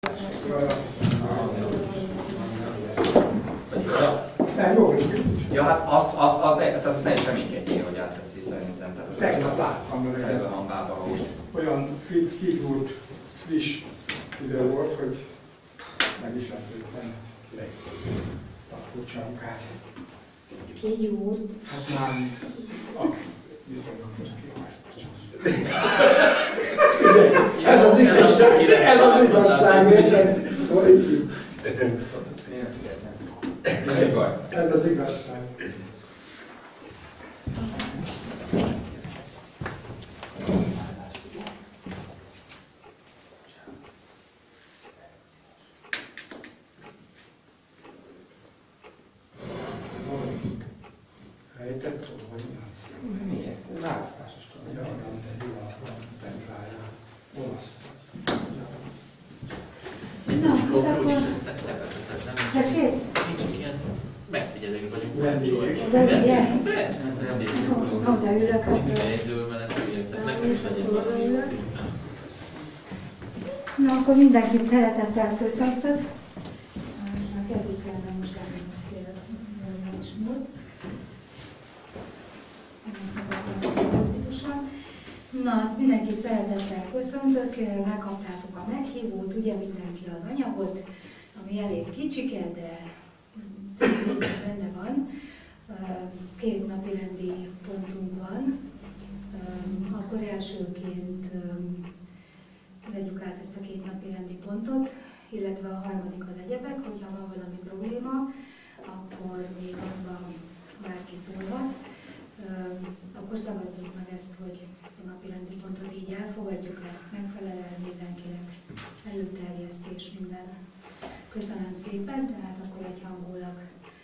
Ja, hát azt ne is reménykedjél, hogy átveszi szerintem. Tegnap láttam előbb hangában, hogy olyan kigúrt, friss idő volt, hogy meg is lepődtem a kulcsánkát. Kigyúrt? Hát már viszonylag ez az igazság, ez az igazság, ez az igazság. Rejtett róla, vagy mi? Miért? Választásos tudom. Ja, de divatlan templája. Olasz. Na, akkor... Tessék? Megfigyelők vagyunk. Vendégek. Vendégek? Persze, vendégek. Oda ülök, hát... Egyzől mellett üljetek, nekem is legyen valami. Na, akkor mindenkit szeretettel köszöntök. Kezdjük el, mert most elmondjuk a is múlt. Na, mindenkit szeretettel köszöntök, megkaptátok a meghívót, ugye mindenki az anyagot, ami elég kicsike, de benne van. 2 napi rendi pontunk van. Akkor elsőként vegyük át ezt a 2 napi rendi pontot, illetve a harmadik az egyebek, hogyha van valami probléma, akkor még abban bárki szólhat. Akkor szavazzuk meg ezt, hogy ezt a napi rendi pontot így elfogadjuk-e, megfelel ez mindenkinek, előterjesztés, minden. Köszönöm szépen, tehát akkor egyhangulag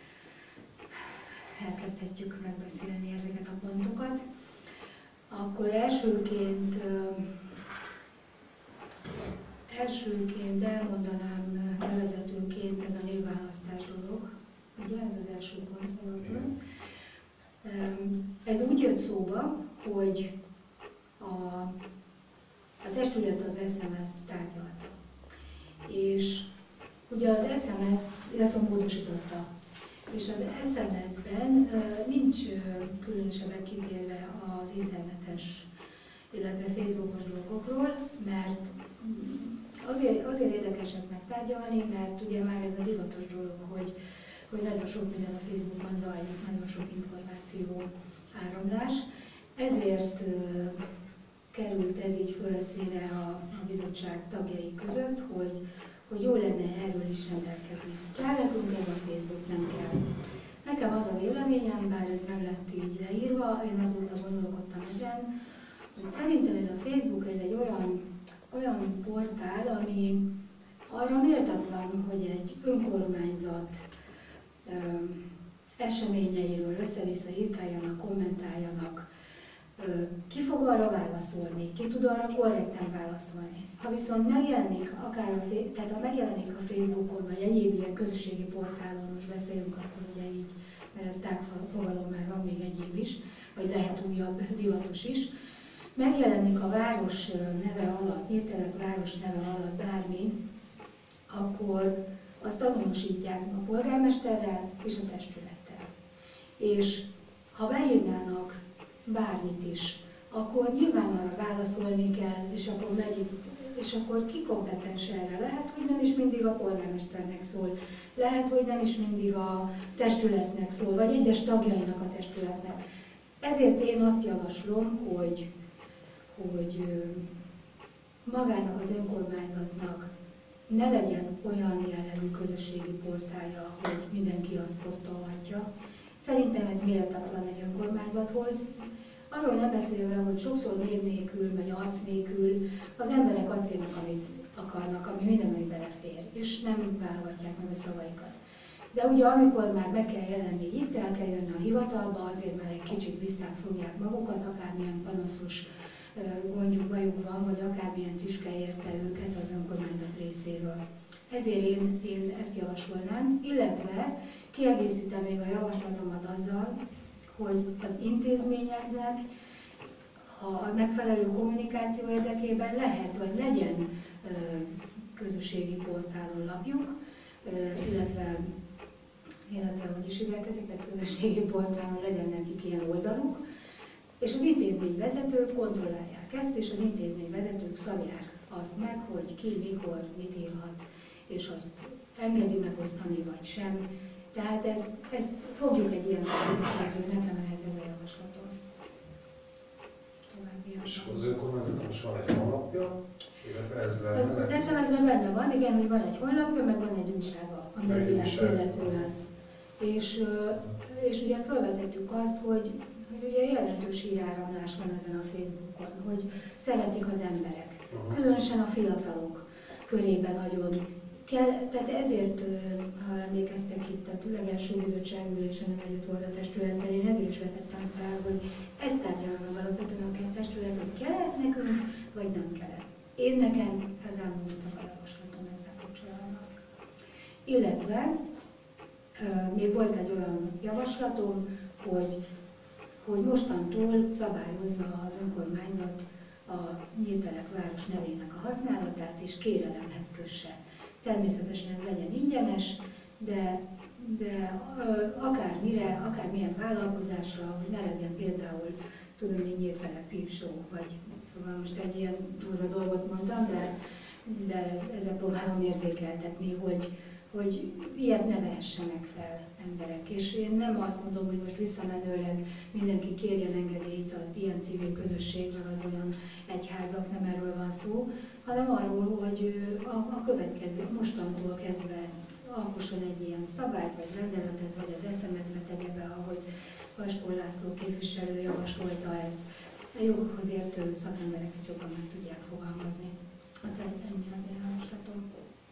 elkezdhetjük megbeszélni ezeket a pontokat. Akkor elsőként elmondanám bevezetőként ez a névválasztás dolog. Ugye ez az első pont, valóban. Ez úgy jött szóba, hogy a testület az SMS-t tárgyalta. És ugye az SMS, illetve módosította. És az SMS-ben nincs különösebben kitérve az internetes, illetve Facebookos dolgokról, mert azért érdekes ezt megtárgyalni, mert ugye már ez a divatos dolog, hogy nagyon sok minden a Facebookon zajlik, nagyon sok információ áramlás. Ezért került ez így fölszínre a bizottság tagjai között, hogy jó lenne erről is rendelkezni. Kell nekünk ez a Facebook, nem kell. Nekem az a véleményem, bár ez nem lett így leírva, én azóta gondolkodtam ezen, hogy szerintem ez a Facebook ez egy olyan portál, ami arra méltatlan, hogy egy önkormányzat eseményeiről össze-vissza írkáljanak, kommentáljanak. Ki fog arra válaszolni? Ki tud arra korrekten válaszolni? Ha viszont megjelenik, tehát ha megjelenik a Facebookon, vagy egyéb ilyen közösségi portálon, most beszélünk akkor ugye így, mert ez tágfogalom, mert van még egyéb is, vagy lehet újabb, divatos is, megjelenik a város neve alatt, hirtelen város neve alatt bármi, akkor azt azonosítják a polgármesterrel és a testülettel. És ha beírnának bármit is, akkor nyilván arra válaszolni kell, és akkor ki kompetens erre? Lehet, hogy nem is mindig a polgármesternek szól, lehet, hogy nem is mindig a testületnek szól, vagy egyes tagjainak a testületnek. Ezért én azt javaslom, hogy magának az önkormányzatnak ne legyen olyan jellegű közösségi portálja, hogy mindenki azt posztolhatja. Szerintem ez méltatlan egy önkormányzathoz. Arról nem beszélve, hogy sokszor név nélkül, vagy arc nélkül az emberek azt írnak, amit akarnak, ami minden, ami belefér, és nem válogatják meg a szavaikat. De ugye amikor már meg kell jelenni itt, el kell jönni a hivatalba, azért már egy kicsit visszafogják magukat, akármilyen panaszos gondjuk, bajuk van, vagy akármilyen tüske érte őket az önkormányzat részéről. Ezért én ezt javasolnám, illetve kiegészítem még a javaslatomat azzal, hogy az intézményeknek, ha a megfelelő kommunikáció érdekében lehet, vagy legyen közösségi portálon lapjuk, illetve hogy is hívják ezeket, közösségi portálon legyen nekik ilyen oldaluk, és az intézményvezetők kontrollálják ezt, és az intézményvezetők szabják azt meg, hogy ki, mikor, mit írhat, és azt engedi megosztani, vagy sem. Tehát ezt fogjuk egy ilyen közül, nekem ehhez ez a javaslatom. És az önkormányzatnak most van egy honlapja, illetve ez lenne... Az SMS-ben benne van, igen, hogy van egy honlapja, meg van egy újsága a médiát illetően. És ugye felvetettük azt, hogy ugye jelentős híráramlás van ezen a Facebookon, hogy szeretik az emberek, különösen a fiatalok körében nagyon kell, tehát ezért, ha emlékeztek itt a legelső bizottságülésen a Együttoldó Testülettel, én ezért is vetettem fel, hogy ezt tárgyalja meg alapvetően a testület, hogy kell ez nekünk, vagy nem kell. Én nekem ez elmondottak a javaslatom ezzel kapcsolatban. Illetve még volt egy olyan javaslatom, hogy mostantól szabályozza az önkormányzat a Nyíltelek város nevének a használatát, és kérelemhez kösse. Természetesen ez legyen ingyenes, de akármire, akármilyen vállalkozásra, hogy ne legyen például, tudom, hogy Nyíltelek Pipshow, vagy szóval most egy ilyen durva dolgot mondtam, de ezzel próbálom érzékeltetni, hogy ilyet ne vehessenek fel emberek. És én nem azt mondom, hogy most visszamenőleg mindenki kérjen engedélyt az ilyen civil közösségről, az olyan egyházak, nem erről van szó, hanem arról, hogy a következő, mostantól kezdve alkosson egy ilyen szabályt, vagy rendeletet, vagy az SMS-be tegye be, ahogy Vaskó László képviselő javasolta ezt. A jogokhoz értő szakemberek ezt jobban meg tudják fogalmazni. Hát ennyi az én javaslatom.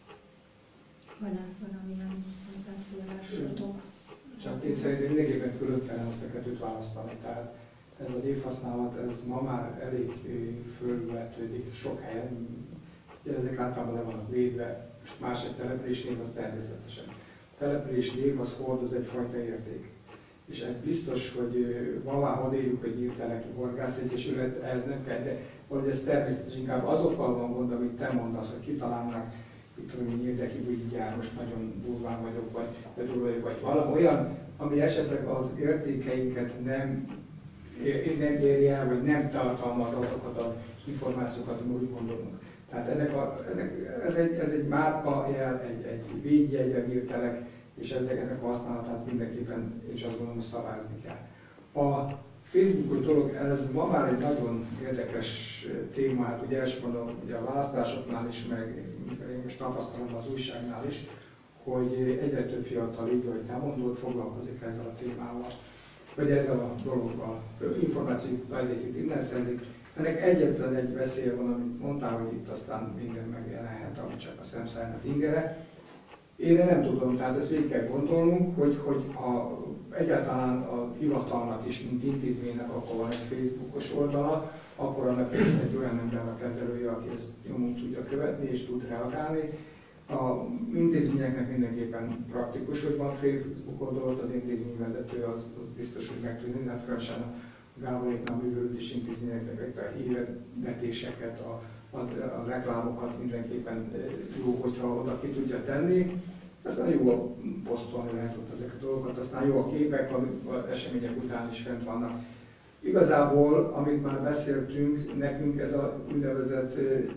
Van-e valamilyen hozzászólásotok? Csak én szerintem mindenképpen külön kellene azt a kettőt választani. Tehát ez a névhasználat, ez ma már elég fölvetődik sok helyen. Ezek általában le vannak védve. Most más egy településnév, az természetesen. A településnév az hordoz egyfajta érték. És ez biztos, hogy ma már hadd éljük, hogy Nyílteleki Horgászegyesület, ehhez nem kell, de valahogy ez természetesen inkább azokkal van gond, amit te mondasz, hogy kitalálnák, mit tudom, hogy Nyílteki Bugygyár, most nagyon durván vagyok, vagy valami olyan, ami esetleg az értékeinket nem éri el, vagy nem tartalmaz azokat az információkat, amit úgy gondolunk. Tehát ez egy márkajel, egy védjegy a Nyíltelek, és ennek a használatát mindenképpen, és azt gondolom, hogy szabályozni kell. A Facebookos dolog, ez ma már egy nagyon érdekes téma, hát ugye elsősorban ugye a választásoknál is, meg én most tapasztalom az újságnál is, hogy egyre több fiatal, így, ahogy te mondod, foglalkozik ezzel a témával, vagy ezzel a dologgal. Információk nagy részét innen szerzik. Ennek egyetlen egy veszélye van, amit mondtál, hogy itt aztán minden megjelenhet, ami csak a szemszájnak ingere. Én nem tudom, tehát ezt végig kell gondolnunk, hogy ha egyáltalán a hivatalnak is, mint intézménynek, akkor van egy Facebookos oldala, akkor annak egy olyan ember a kezelője, aki ezt nyomon tudja követni és tud reagálni. A intézményeknek mindenképpen praktikus, hogy van Facebook oldalt, az intézményvezető az biztos, hogy meg tudja, hát különösen a Gáboréknál művölőt is intézményeknek a hirdetéseket, a reklámokat mindenképpen jó, hogyha oda ki tudja tenni. Aztán jó posztolni lehet ott ezeket a dolgokat, aztán jó a képek, az események után is fent vannak. Igazából, amit már beszéltünk, nekünk ez a úgynevezett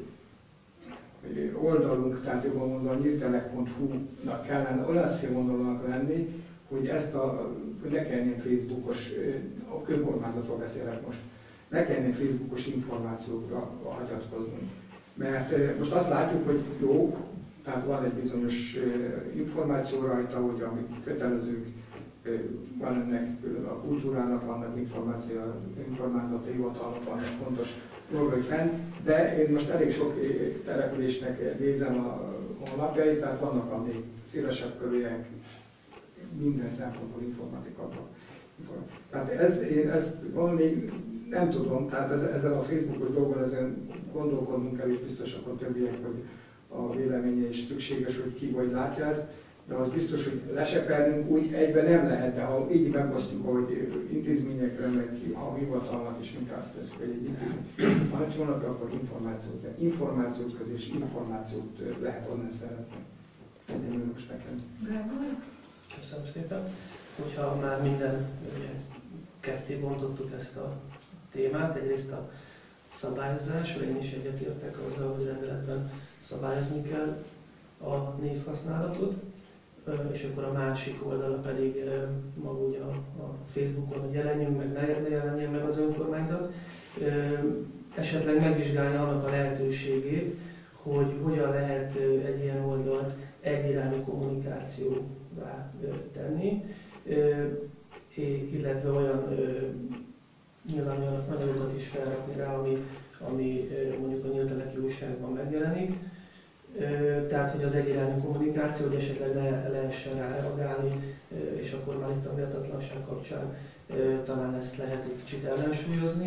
oldalunk, tehát jobban mondva nyíltelek.hu-nak kellene olyan színvonalúnak lenni, hogy hogy ne kelljen ilyen Facebookos, a önkormányzatról beszélek most, ne kelljen ilyen Facebookos információkra hagyatkoznunk. Mert most azt látjuk, hogy jó, tehát van egy bizonyos információ rajta, hogy amik kötelezők, van ennek a kultúrának, vannak információ, önkormányzati hivatalnak vannak fontos dolgai fenn, de én most elég sok településnek nézem a honlapjait, tehát vannak a még szélesebb körűek, minden szempontból informatikában. Tehát én ezt még nem tudom, tehát ezzel a Facebookos dolgon ezen gondolkodnunk kell, és biztos akkor többiek, hogy a véleménye is szükséges, hogy ki vagy látja ezt. de az biztos, hogy lesepelnünk úgy egyben nem lehet, de ha így megosztjuk, hogy intézményekre, meg a hivatalnak is, mint azt tesszük, hogy egy intézmény, ha 5 hónapja, akkor információt közé és információt lehet onnan szerezni. Egyébként most nekem. Gábor? Köszönöm szépen. Hogyha már minden ketté bontottuk ezt a témát, egyrészt a szabályozásra, én is egyetértek azzal, hogy rendeletben szabályozni kell a névhasználatot, és akkor a másik oldala pedig maga ugye a Facebookon, hogy jelenjünk meg, ne jelenjen meg az önkormányzat. Esetleg megvizsgálni annak a lehetőségét, hogy hogyan lehet egy ilyen oldalt egyirányú kommunikációvá tenni, illetve olyan nyilván olyan anyagokat is felrakni rá, ami mondjuk a Nyílteleki újságban megjelenik. Tehát, hogy az egyirányú kommunikáció, hogy esetleg lehessen rá reagálni, és akkor már itt a méltatlanság kapcsán talán ezt lehet egy kicsit ellensúlyozni.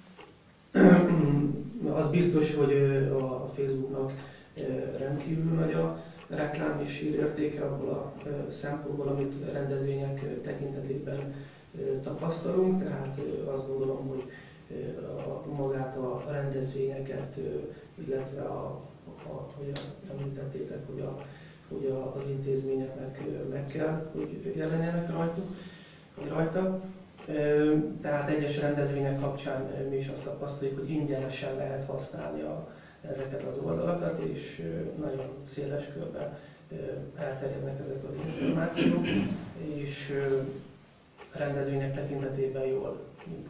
Az biztos, hogy a Facebooknak rendkívül nagy a reklám és hírértéke abból a szempontból, amit rendezvények tekintetében tapasztalunk, tehát azt gondolom, hogy magát a rendezvényeket, illetve hogy említettétek, hogy az intézményeknek meg kell, hogy jelenjenek rajta. Tehát egyes rendezvények kapcsán mi is azt tapasztaljuk, hogy ingyenesen lehet használni ezeket az oldalakat, és nagyon széles körben elterjednek ezek az információk, és rendezvények tekintetében jól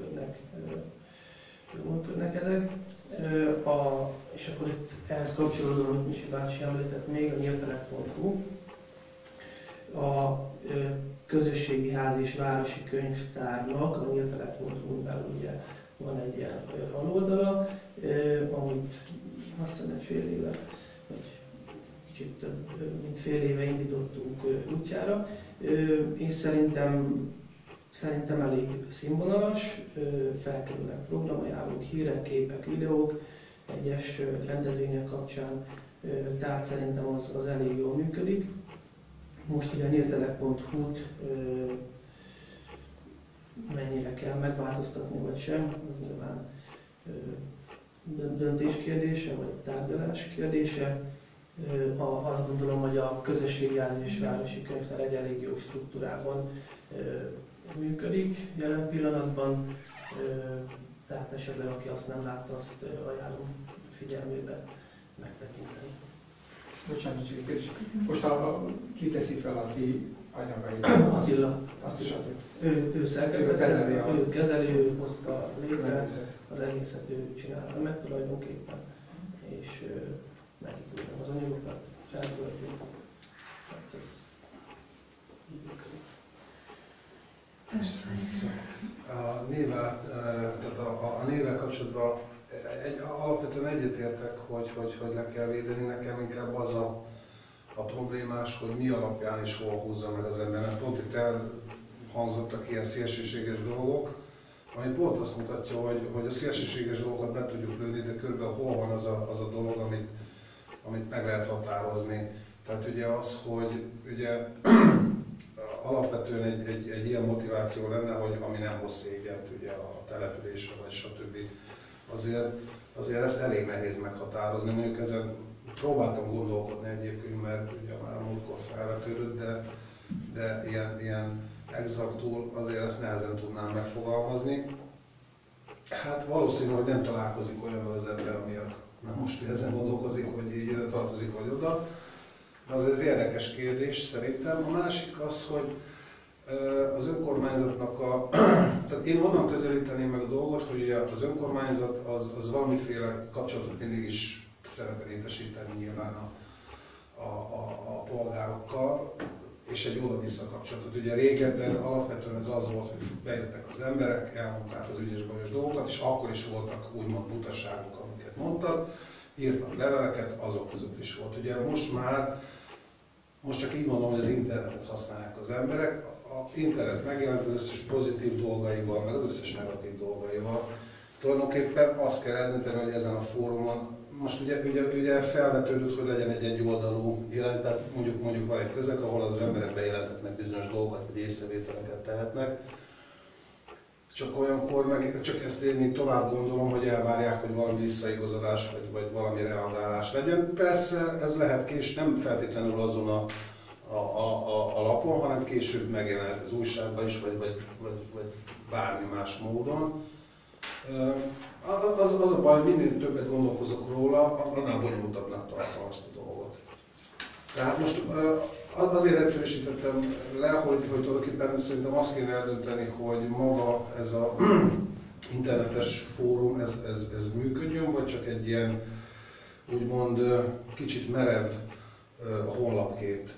működnek ezek. És akkor itt ehhez kapcsolódóan, amit Misi bácsi említett még, a nyíltelek.hu, a közösségi ház és városi könyvtárnak, a nyíltelek.hu-n belül ugye van egy ilyen aloldala, amit azt hiszem egy fél éve, vagy kicsit több, mint fél éve indítottunk útjára. Én szerintem elég színvonalas, felkerülnek programajánlók, hírek, képek, videók egyes rendezvények kapcsán, tehát szerintem az elég jól működik. Most ugye a nyíltelek.hu-t mennyire kell megváltoztatni vagy sem, az nyilván döntés kérdése, vagy tárgyalás kérdése. Azt gondolom, hogy a közösségi ház és városi könyvtár egy elég jó struktúrában működik jelen pillanatban, tehát esetleg aki azt nem látta, azt ajánlom figyelmébe megtekinteni. Bocsánat, csak egy kérdés. Most kiteszi fel a ti anyagait? Attila. Azt is adjuk. Ő szerkesztett, ő kezeli, ő hozta létre, az egészet ő csinálta meg tulajdonképpen, és megiküldtem az anyagokat, feltölti. Hát ez így működik. A névvel kapcsolatban alapvetően egyetértek, hogy le kell védeni. Nekem inkább az a problémás, hogy mi alapján és hol húzza meg az ember. Mert pont itt elhangzottak ilyen szélsőséges dolgok, ami pont azt mutatja, hogy a szélsőséges dolgokat be tudjuk lőni, de körülbelül hol van az a dolog, amit meg lehet határozni. Tehát ugye az, hogy ugye alapvetően egy ilyen motiváció lenne, hogy ami nem hoz szégyent ugye a településre vagy stb. Azért ezt elég nehéz meghatározni. Mondjuk ezen próbáltam gondolkodni egyébként, mert ugye már a múltkor felvetődött, de ilyen exaktul azért ezt nehezen tudnám megfogalmazni. Hát valószínű, hogy nem találkozik olyannal az ember, amiatt most ezen gondolkozik, hogy így ide tartozik vagy oda. De az érdekes kérdés szerintem. A másik az, hogy az önkormányzatnak tehát én onnan közelíteném meg a dolgot, hogy ugye az önkormányzat az valamiféle kapcsolatot mindig is szeretne létesíteni nyilván a polgárokkal, és egy oda-vissza kapcsolatot. Ugye régebben alapvetően ez az volt, hogy bejöttek az emberek, elmondták az ügyes-bajos dolgokat, és akkor is voltak úgymond butaságok, amiket mondtak, írtak leveleket, azok között is volt. Ugye most csak így mondom, hogy az internetet használják az emberek. A internet megjelent az összes pozitív dolgaival, meg az összes negatív dolgaival. Tulajdonképpen azt kell eldönteni, hogy ezen a fórumon most ugye felvetődött, hogy legyen egy egyoldalú jelent, tehát mondjuk van egy közeg, ahol az emberek bejelentetnek bizonyos dolgokat, vagy észrevételeket tehetnek. Csak olyankor csak ezt én tovább gondolom, hogy elvárják, hogy valami visszaigazolás, vagy valami reagálás legyen. Persze ez lehet később, nem feltétlenül azon a lapon, hanem később megjelent az újságban is, vagy bármi más módon. Az a baj, hogy minél többet gondolkozok róla, annál bonyolultabbnak tartom azt a dolgot. Tehát most azért egyszerűsítettem le, hogy tulajdonképpen szerintem azt kéne eldönteni, hogy maga ez az internetes fórum, ez működjön, vagy csak egy ilyen úgymond kicsit merev honlapkép.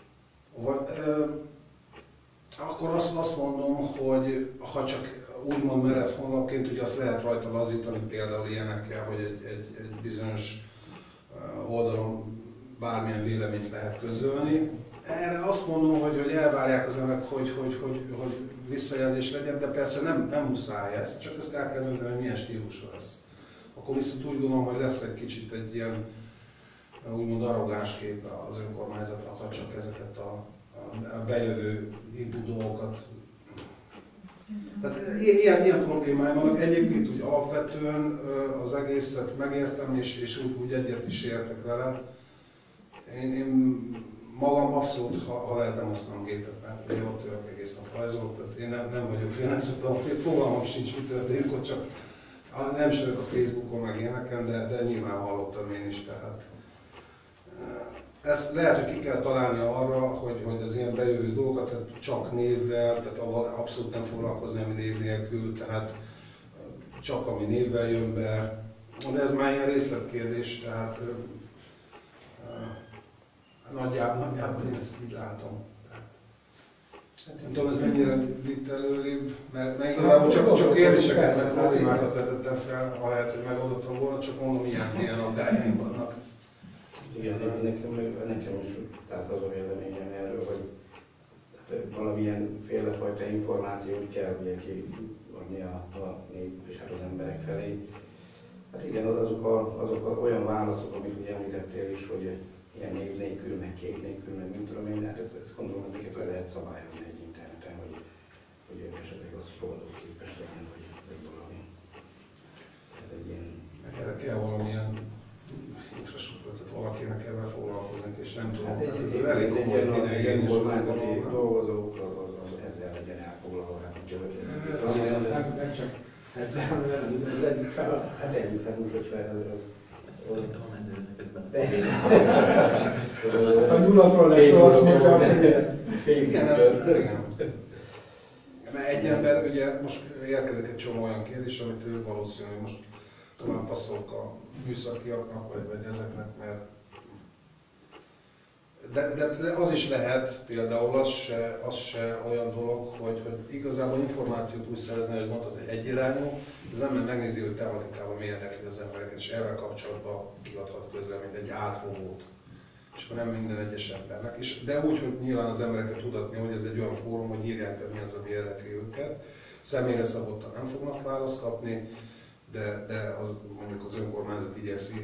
Akkor azt mondom, hogy ha csak úgymond merev honlapként, ugye azt lehet rajta lazítani például ilyenekkel, hogy egy bizonyos oldalon bármilyen véleményt lehet közölni. Erre azt mondom, hogy elvárják az emberek, hogy visszajelzés legyen, de persze nem muszáj ez, csak ezt el kell dönteni, hogy milyen stílusú lesz. Akkor viszont úgy gondolom, hogy lesz egy kicsit egy ilyen úgymond arrogáns kép az önkormányzatnak, ha csak ezeket a bejövő input dolgokat. Tehát ilyen problémáim vannak. Egyébként úgy alapvetően az egészet megértem, és úgy egyet is értek vele. Én magam abszolút, ha lehet, nem használom gépet, mert én ott tőlek egész nap rajzolok, tehát én nem vagyok, én nem szoktam, fogalmam sincs, mi történik, ott csak nem is vagyok a Facebookon meg ilyeneken, de nyilván hallottam én is, tehát ezt lehet, hogy ki kell találni arra, hogy az ilyen bejövő dolgokat, tehát csak névvel, tehát abszolút nem foglalkozni, ami név nélkül, tehát csak ami névvel jön be. De ez már ilyen részletkérdés, tehát nagyjából én ezt így látom. Nem tudom, ez mennyire vitt előrébb, mert igazából csak kérdéseket, meg problémákat vetettem fel, ahelyett, hogy megoldottam volna, csak mondom, ilyen aggájaim vannak. Igen, nekem is tehát az a véleményem erről, hogy valamilyen félrefajta információt kell ugye kiadni a nép és hát az emberek felé. Hát igen, azok olyan válaszok, amit ugye említettél is, hogy ilyen név nélkül, meg kép nélkül, meg nem tudom én, hát ezt gondolom, ezeket le lehet szabályozni egy interneten, hogy esetleg az fogadóképes legyen, vagy valami. Tehát egy ilyen... Erre kell valamilyen infrastruktúrát, tehát valakinek ebben foglalkozni, és nem tudom, hát ez elég komoly egy kormányzati dolgozók, az ezzel legyen elfoglalva. Nem csak ezzel, hanem ez egyik feladat. Hát egyik feladat, hogyha ez... Szerintem a mezőnek ez benne. A nyulakról lesz szó, azt mondja, igen. Mert egy ember, ugye most érkezik egy csomó olyan kérdés, amit ő valószínűleg most tovább passzolok a műszakiaknak, vagy ezeknek, mert de az is lehet, például az se olyan dolog, hogy igazából információt úgy szerezni, hogy mondtad, hogy egyirányú, az ember megnézi, hogy tematikában mi érdekli az embereket, és ezzel kapcsolatban kiadhat közleményt, egy átfogót. És akkor nem minden egyes embernek. De úgy, hogy nyilván az embereket tudatni, hogy ez egy olyan fórum, hogy írják be, mi az, ami érdekli őket. Személyre szabottan nem fognak választ kapni, de az, mondjuk az önkormányzat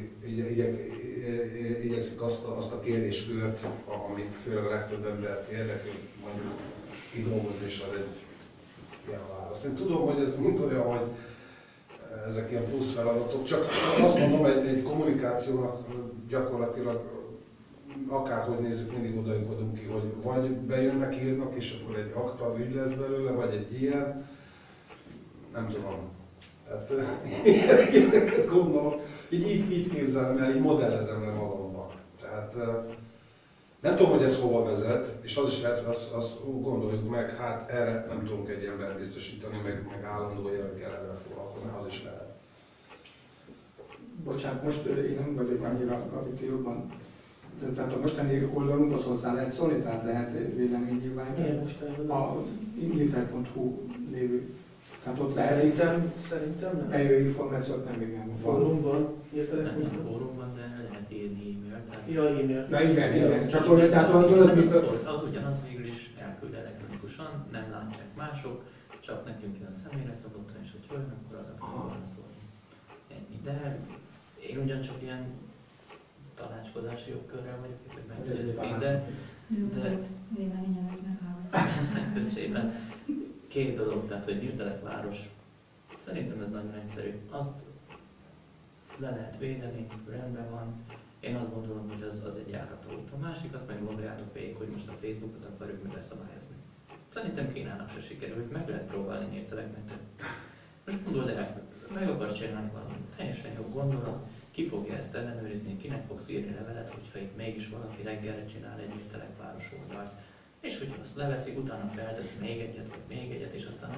igyekszik azt a kérdéskört, ami főleg a legtöbb embert érdekli, mondjuk kidolgozni és ad egy ilyen választ. Én tudom, hogy ez mind olyan, hogy ezek ilyen plusz feladatok, csak azt mondom, egy kommunikációnak gyakorlatilag akárhogy nézzük, mindig odajutunk ki, hogy vagy bejönnek, írnak, és akkor egy akta ügy lesz belőle, vagy egy ilyen, nem tudom. Tehát ilyeneket gondolom, így képzelem el, így modellezem le magamban. Tehát nem tudom, hogy ez hova vezet, és az is lehet, hogy azt gondoljuk meg, hát erre nem tudunk egy embert biztosítani, meg állandó jelleggel ebben foglalkozni, az is lehet. Bocsánat, most én nem vagyok annyira, amit jobban. Tehát a mostani oldalunkhoz hozzá lehet szólni, tehát lehet véleménynyilvánítani. A inter.hu lévő. Tehát ott lehet Szerintem nem. bejövő információt nem igen. Fórum van, Nem fórum van, de lehet írni e-mailt. Ja, e-mail. Na igen. Csak olyan, tehát tudod, mit... Az ugyanaz végül is elküld elektronikusan, nem látják mások, csak nekünk jön a személyre szabottan, és hogy jön, akkor arra kell válaszolni. Ennyi. De Én ugyancsak ilyen tanácskozási jogkörrel vagyok, hogy meg tudjuk, de véleményemet meghallgatni. szépen. Két dolog, tehát hogy Nyíltelek város, szerintem ez nagyon egyszerű. Azt le lehet védeni, rendben van. Én azt gondolom, hogy az egy járható út. A másik, azt meg gondoljátok végig, hogy most a Facebookot akarjuk mire szabályozni. Szerintem Kínának se sikerült, meg lehet próbálni Nyílteleknek. Most gondold el, meg akarsz csinálni valamit, teljesen jó gondolat, ki fogja ezt ellenőrizni, kinek fogsz írni levelet, hogyha itt mégis valaki reggelre csinál egy Nyíltelek város oldalt. És hogyha azt leveszik, utána feltesz még egyet, és aztán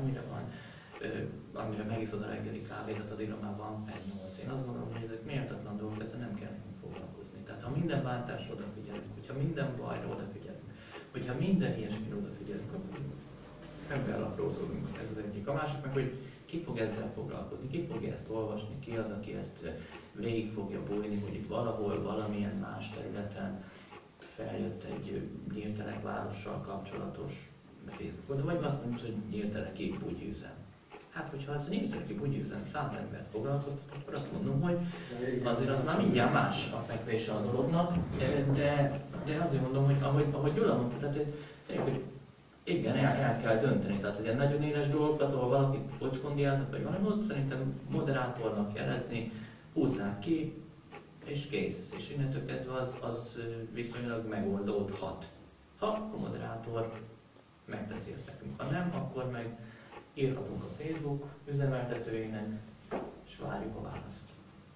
amire megiszod a reggeli kávédat, addigra már van 1-8. Én azt gondolom, hogy ezek méltatlan dolgok, ezzel nem kell nekünk foglalkozni. Tehát ha minden bántásra odafigyelünk, hogyha minden bajra odafigyelünk, hogyha minden ilyesmire odafigyelünk, akkor ebben aprózódunk. Ez az egyik. A másik meg, hogy ki fog ezzel foglalkozni, ki fogja ezt olvasni, ki az, aki ezt végig fogja bújni, hogy itt valahol, valamilyen más területen feljött egy Nyíltelek várossal kapcsolatos Facebookon, vagy azt mondjuk, hogy Nyílteleki bugyiüzem. Hát, hogyha az a Nyílteleki bugyiüzem 100 embert foglalkoztat, akkor azt mondom, hogy azért az már mindjárt más a fekvése a dolognak, de azért mondom, hogy ahogy Gyula mondta, tehát, hogy igen, el kell dönteni. Tehát az ilyen nagyon éles dolgokat, ahol valaki pocskondiázott, vagy valami, ott szerintem moderátornak jelezni, húzzák ki, és kész. És innentől kezdve az viszonylag megoldódhat. Ha a moderátor megteszi ezt nekünk, ha nem, akkor meg írhatunk a Facebook üzemeltetőinek, és várjuk a választ.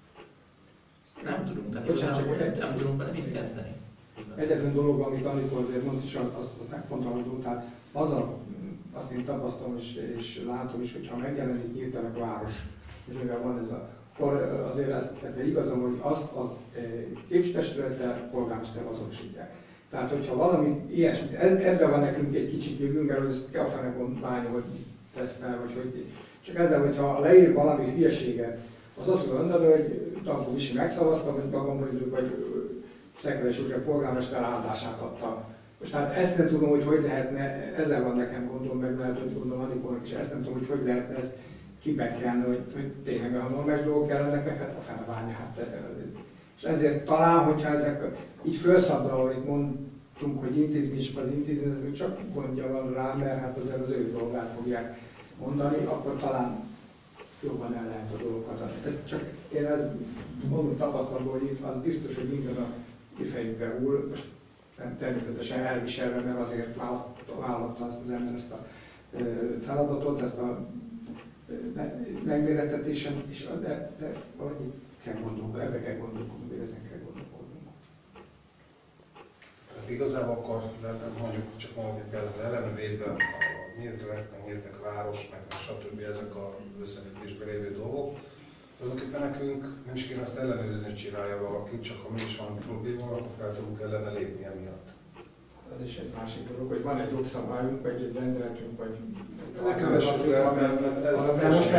Nem tudunk vele mit kezdeni. Egyetlen dolog, amit Anikó azért mondta, és azt megfontolódó, tehát azt én tapasztalom és látom is, hogyha megjelenik Nyíltelek város, és mivel van ez akkor azért ez igazam, hogy azt a képviselőtestülettel polgármester azonosítják. Tehát, hogyha valami ilyesmi, ebben van nekünk egy kicsit jövünk, mert ezt kell a fene gondolni, hogy tesz fel, vagy hogy csak ezzel, hogyha leír valami hülyeséget, az azt mondani, hogy Tankó Visi megszavazta, vagy Tagamboridők, vagy Szekeres úr a polgármester áldását adta. Most hát ezt nem tudom, hogy lehetne, ezzel van nekem gondom, meg lehet, hogy gondolom Anikónak is, ezt nem tudom, hogy lehetne ezt kibekkelni, hogy tényleg a normális dolgok kellenek, meg hát a felvágni. És ezért talán, hogyha ezek így felszabdal, ahogy mondtunk, hogy intézmény, és az intézmény, csak gondja van rá, mert hát azért az ő dolgát fogják mondani, akkor talán jobban el lehet a dolgokat adni. Ez csak én ezt mondom tapasztalatból, hogy itt az biztos, hogy minden a mi fejünkre hull, most nem természetesen elviselve, mert azért vállalta azt az ember ezt a feladatot, ezt a megméretetésen, de valahogy kell gondolkodni, ebbe kell gondolkodni, vagy ezen kell gondolkodni. Tehát igazából akkor mondjuk csak mondjuk például ellenvédve a Nyíltelek város, meg stb. Ezek az összefüggésben lévő dolgok. Tulajdonképpen nekünk nem is kéne ezt ellenőrizni, hogy csinálja valaki, csak ha mégis van probléma, akkor fel tudunk ellene lépni emiatt. Ez is egy másik dolog, hogy van egy jogszabályunk, vagy egy rendeletünk, vagy... Ne kövessük le, mert ez... Most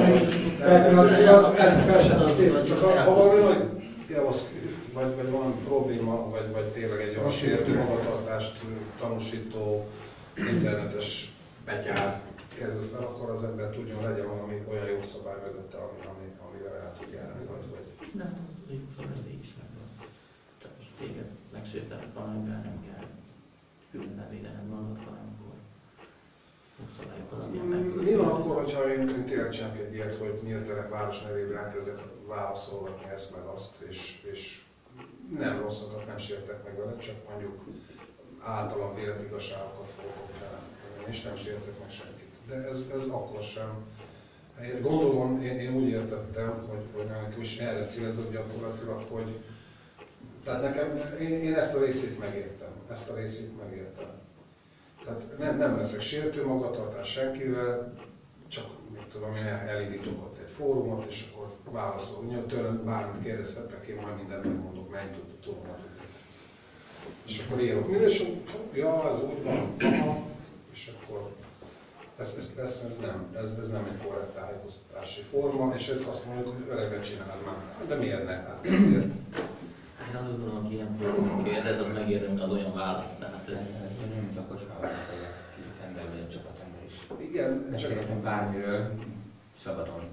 felsen csak ha valami nagy javasz, vagy valami probléma, vagy tényleg egy olyan sértő magatartást tanúsító internetes betyár kerül fel, akkor az ember tudjon, legyen valami olyan jogszabály mögötte, amivel el tud járni, vagy... De hát az jogszabály az így is megvan. Tehát most téged megsértenek valamivel, nem kell külön védened magad, hanem akkor jogszabályok alapján meg tudod. Mi van akkor, hogyha én tényleg csinálok egy ilyet, hogy Nyíltelek város nevében elkezdek válaszolgatni ezt meg azt, és nem rosszakat nem sértek meg vele, csak mondjuk általam vélt igazságokat fogok teremteni, és nem sértek meg senkit. De ez akkor sem. Gondolom, én úgy értettem, hogy nekem is erre célzott gyakorlatilag, hogy tehát nekem, én ezt a részét megértem. Tehát nem leszek sértő magatartás senkivel, csak mit tudom, én elindítok ott egy fórumot, és akkor válaszol. Tőlem bármit kérdezhettek, én majd mindent megmondok, mennyit tudom. És akkor írok mindent, és ja, ez úgy van, és akkor ez nem egy korrekt tájékoztatási forma, és ezt azt mondjuk, hogy öreget csináld már. De miért ne? Hát ezért. Én azt gondolom, aki ilyen formában kérdez, az megérdemli az olyan választ. Tehát ez nem mint a kocsmában beszélgetek, két ember vagy egy csapatember is. Igen, beszélgetem bármiről, szabadon.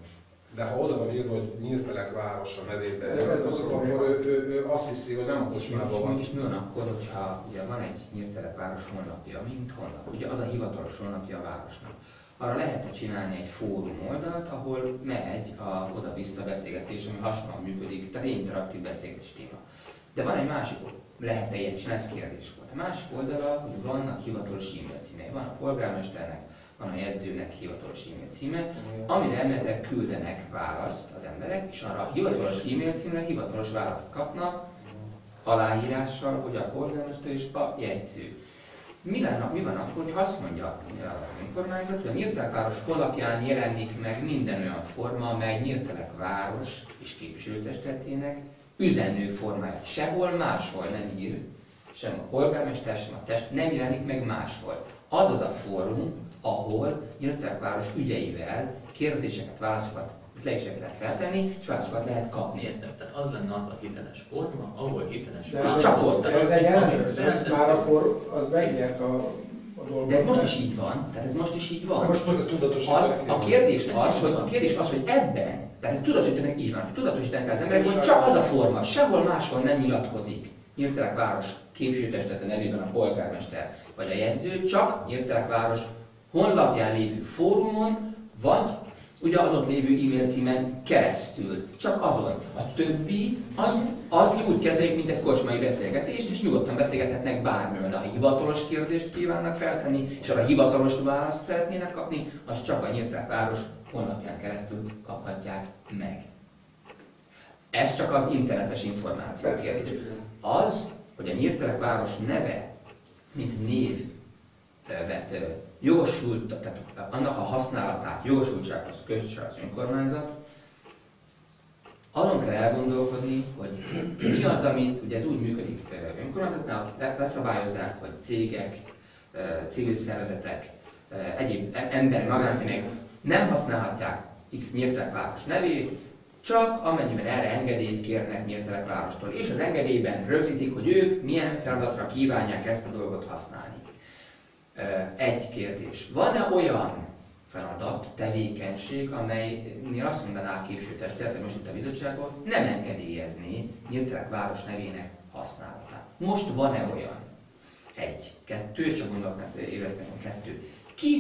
De ha oda van írva, hogy Nyírtelek városa nevében, Ez akkor ő azt hiszi, hogy nem a kocsmában van. És mi van akkor, hogyha ugye van egy Nyírtelek város honlapja, mint honlap, ugye az a hivatalos honlapja a városnak. Arra lehet csinálni egy fórum oldalt, ahol megy a oda-vissza beszélgetés, ami hasonlóan működik, tehát interaktív beszélgetés téma. De van egy másik, lehet-e ilyen csinálni, ez kérdés volt. A másik oldala, hogy vannak hivatalos e-mail címei. Van a polgármesternek, van a jegyzőnek hivatalos e-mail címe, amire elméletileg küldenek választ az emberek, és arra a hivatalos e-mail címre hivatalos választ kapnak, aláírással, hogy a polgármester és a jegyző. Mi van akkor, hogy azt mondja az önkormányzat, hogy a Nyírtelek város honlapján jelenik meg minden olyan forma, amely Nyírtelek város és képviselőtestületének üzenő formáját. Sehol máshol nem ír, sem a polgármester, sem a test nem jelenik meg máshol. Az az a fórum, ahol Nyírtelek város ügyeivel kérdéseket, válaszokat, lehetőséget lehet feltenni, és válaszokat lehet kapni. Értem, tehát az lenne az a hiteles forma, ahol hiteles De ez csak ott. ez egy ellenőrzött, már akkor az megnyert a dolgot. De ez most is így van, tehát ez most is így van. Most ez tudatosítani. A kérdés az, hogy ebben, tehát ez tudatosítani így van, tudatosítani kell az emberek, hogy csak az a forma, sehol máshol nem nyilatkozik Nyírtelek város képviselőtestülete nevében a polgármester vagy a jegyző, csak Nyírtelek város honlapján lévő fórumon, vagy ugye az ott lévő e-mail címen keresztül. Csak azon. A többi, az mi úgy kezeljük, mint egy kocsmai beszélgetést, és nyugodtan beszélgethetnek bármiről. De ha hivatalos kérdést kívánnak feltenni, és arra hivatalos választ szeretnének kapni, az csak a Nyírtelek város honlapján keresztül kaphatják meg. Ez csak az internetes információ kérdés. Az, hogy a Nyírtelek város neve, mint névvet jogosult, tehát annak a használatát, jogosultsághoz kösse az önkormányzat, azon kell elgondolkodni, hogy mi az, amit, ugye ez úgy működik önkormányzatnál, leszabályozzák, hogy cégek, civil szervezetek, egyéb emberi magánszemélyek nem használhatják X Nyírtelek város nevét, csak amennyiben erre engedélyt kérnek Nyírtelek várostól, és az engedélyben rögzítik, hogy ők milyen feladatra kívánják ezt a dolgot használni. Egy kérdés. Van-e olyan feladat, tevékenység, amelynél azt mondaná a képviselőtestület, vagy most itt a bizottságban, nem engedélyezni Nyírtelek város nevének használatát? Most van-e olyan? Egy, kettő, és csak gondolok, mert éreztem, kettő.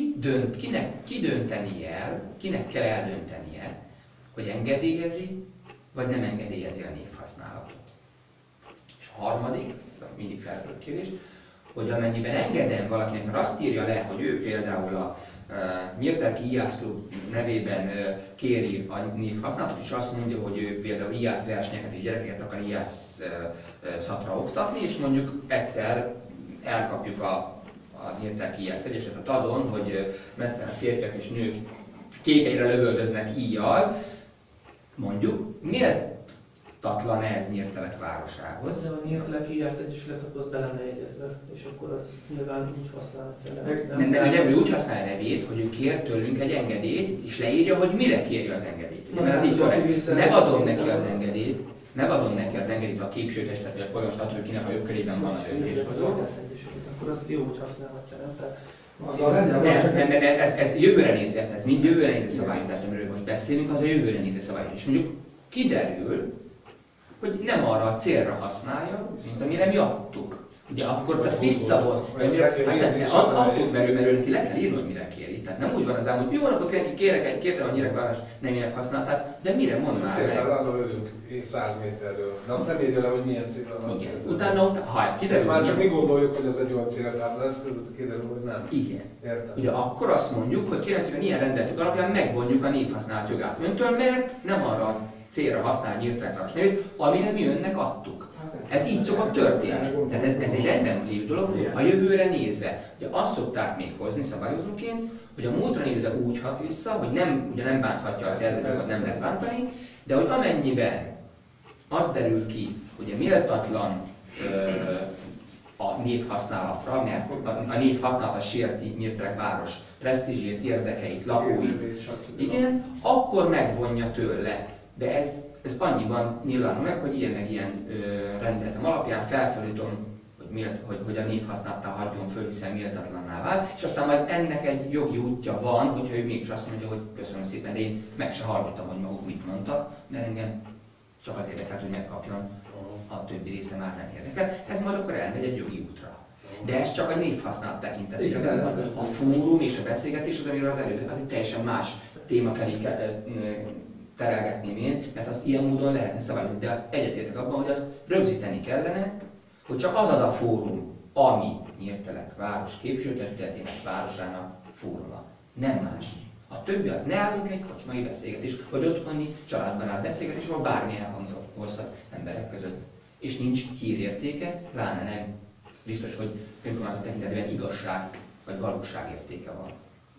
Ki dönteni el, kinek kell eldöntenie, hogy engedélyezi, vagy nem engedélyezi a névhasználatot? És a harmadik, ez mindig felmerülő kérdés, hogy amennyiben engedem valakinek, mert azt írja le, hogy ő például a Nyírteleki IASZ klub nevében kéri a névhasználatot, és azt mondja, hogy ő például IASZ versenyeket és gyerekeket akar IASZ szatra oktatni, és mondjuk egyszer elkapjuk a Nyírteleki IASZ Egyesületet azon, hogy mesztelen férfiak és nők kékeire lövöldöznek íjjal, mondjuk, méltatlan ez Nyírtelek városához. De a Nyírteleki IASZ Egyesület akkor az be lenne jegyezve, és akkor az nyilván úgy használhatja. Nem, ő úgy használja a nevét, hogy ő kér tőlünk egy engedélyt, és leírja, hogy mire kéri az engedélyt. Mert az így van, megadom neki az engedélyt, a képviselőtestület vagy a polgármester, attól, kinek a jogkörében van a döntéshozó. Akkor azt jó, hogy használhatja, nem? Ez jövőre nézve, ez mind jövőre nézve szabályozás, amiről most beszélünk, az a jövőre nézve szabályozás. És mondjuk kiderül, hogy nem arra a célra használja, mint amire mi adtuk. Ugye akkor ezt visszavon. Attól merül neki le kell írni, hogy mire kéri. Tehát nem úgy van az ám, hogy jó napot kértem a Nyírváros nevének használatát, de mire mond már meg? Céltárlálról lövünk 100 méterről, de azt nem írja le, hogy milyen célra van cél. Utána, ha ez kiderül... Ezt már csak mi gondoljuk, hogy ez egy olyan céltárla, ez között kiderül, hogy nem. Igen. Értem. Ugye akkor azt mondjuk, hogy kérem szépen ilyen rendeltük alapján megvonjuk a névhasználat jogát öntől, mert nem arra a célra használ Nyírtelek város nevét, amire mi önnek adtuk. Ez így szokott történni. Tehát ez egy rendben lévő dolog, a jövőre nézve. Ugye azt szokták még hozni szabályozóként, hogy a múltra nézve úgy hat vissza, hogy ugye nem bánthatja a szerződést, nem lehet bántani, de hogy amennyiben az derül ki, hogy méltatlan a névhasználatra, mert a névhasználata sérti Nyírtelek város presztízsét, érdekeit, lakóit, igen, akkor megvonja tőle. De ez annyiban nyilvánul meg, hogy ilyen meg ilyen rendeletem alapján felszólítom, hogy hogy a névhasználattal hagyjon föl, hiszen méltatlanná vált, és aztán majd ennek egy jogi útja van, hogyha ő mégis azt mondja, hogy köszönöm szépen, de én meg se hallottam, hogy maguk mit mondtak, mert engem csak az érdekelt, hogy megkapjon, a többi része már nem érdekel. Ez majd akkor elmegy egy jogi útra. De ez csak a névhasználat tekintetében. A fórum és a beszélgetés az, amiről az előbb, az egy teljesen más téma felé terelgetném én, mert azt ilyen módon lehetne szabályozni. De egyetértek abban, hogy azt rögzíteni kellene, hogy csak az a fórum, ami Nyírtelek város képviselőtestületének, városának fóruma. Nem más. A többi az ne állunk egy kocsmai beszélgetés, vagy otthoni családbarát beszélgetés, ahol bármi elhangzhat emberek között. És nincs hírértéke, pláne nem biztos, hogy önkormányzat tekintetében igazság vagy valóság értéke van.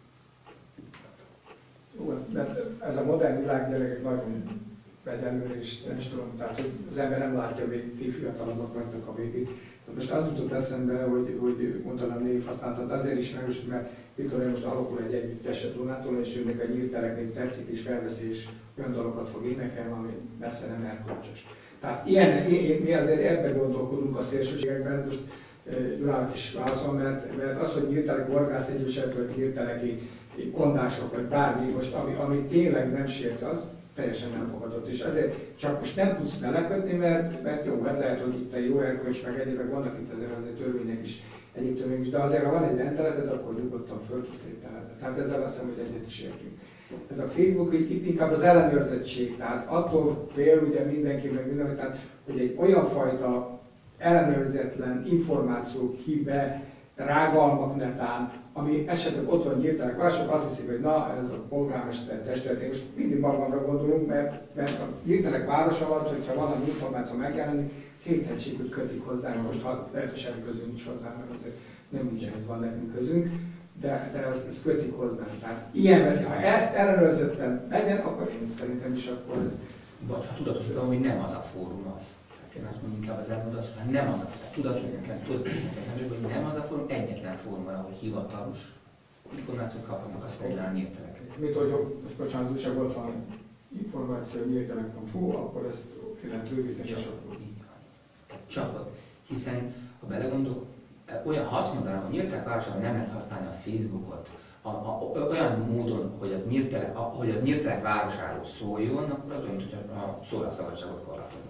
Mert ez a modern világ gyerekek nagyon egyenlő, és nem is tudom, tehát hogy az ember nem látja még, ti fiatalabbak vagytok a végig. Most az jutott eszembe, hogy mondanám névhasználatot, azért is megos, mert Viktória most alakul egy együttes a Dunától, és őnek a Nyírteleknek tetszik, és felveszi, és olyan dalokat fog énekelni, ami messze nem erkölcsös. Tehát mi azért ebben gondolkodunk a szélsőségekben, most Gyulának is válaszol, mert az, hogy Nyírtelek Horgász Egyesület, vagy Nyírteleki kondások, vagy bármi, most, ami tényleg nem sért, az teljesen nem fogadott. És ezért csak most nem tudsz belekötni, mert jó, hát lehet, hogy itt egy jó erkölcs, meg egyébként vannak itt azért törvények is, egyéb törvények is, de azért, ha van egy rendeleted, akkor nyugodtan föl tudsz lépni. Tehát ezzel azt hiszem, hogy egyet is értünk. Ez a Facebook, itt inkább az ellenőrzettség, tehát attól fél ugye mindenki, meg minden, tehát, hogy egy olyan fajta ellenőrzetlen információk híve, rágalmak netán, ami esetleg ott van Nyírtelek városok, azt hiszik, hogy na, ez a polgármester testület, most mindig magamra gondolunk, mert a Nyírtelek város alatt, hogyha valami információ megjelenik, szétszentségűt kötik hozzá, most ha lehet, hogy semmi közünk nincs hozzá, mert azért nem nincsen, ez van nekünk közünk, de ezt kötik hozzá. Tehát ilyen veszi, ha ezt ellenőrzötten legyen, akkor én szerintem is akkor ez... Bocs, tudatosítom, hogy nem az a fórum az. Én azt mondom, inkább az elmondom, hogy nem az a fórum. Tudatosítom, hogy nem az a fórum, egyetlen fórum van, ahol hivatalos információt kapnak, az például a Nyírtelek. Mint hogy most bocsánat, úgyse volt van információ nyírtelek.hu, akkor ezt ki lehet bővíteni, és akkor... Csak ott. Hiszen, ha belegondolok, ha azt mondanám, hogy Nyírtelek városában nem lehet használni a Facebookot, olyan módon, hogy az Nyírtelek városáról szóljon, akkor az olyan, mint hogy a szólásszabadságot korlátoznak.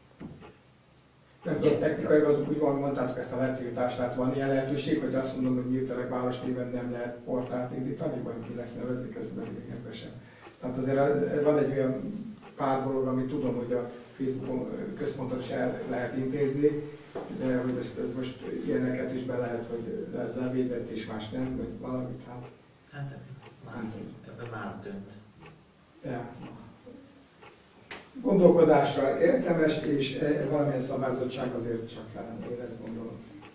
Nem tudom, technikai azok úgy van, mondtátok ezt a letiltást, tehát van ilyen lehetőség, hogy azt mondom, hogy Nyírtelek város néven nem lehet portált indítani, vagy minek nevezik, ezt nem érdekesen. Tehát azért van egy olyan pár dolog, amit tudom, hogy a Facebookon központon is el lehet intézni, de hogy ez most ilyeneket is be lehet, hogy ez levédett és más nem, vagy valamit, Hát ebben már dönt. Ja. Gondolkodásra érdemes, és valamilyen szabályozottság azért csak kellene, én ezt gondolom.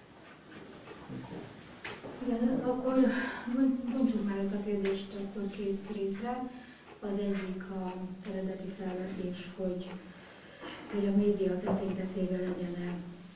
Igen, akkor bontsuk már ezt a kérdést akkor két részre. Az egyik a eredeti felvetés, hogy a média tekintetében legyen-e,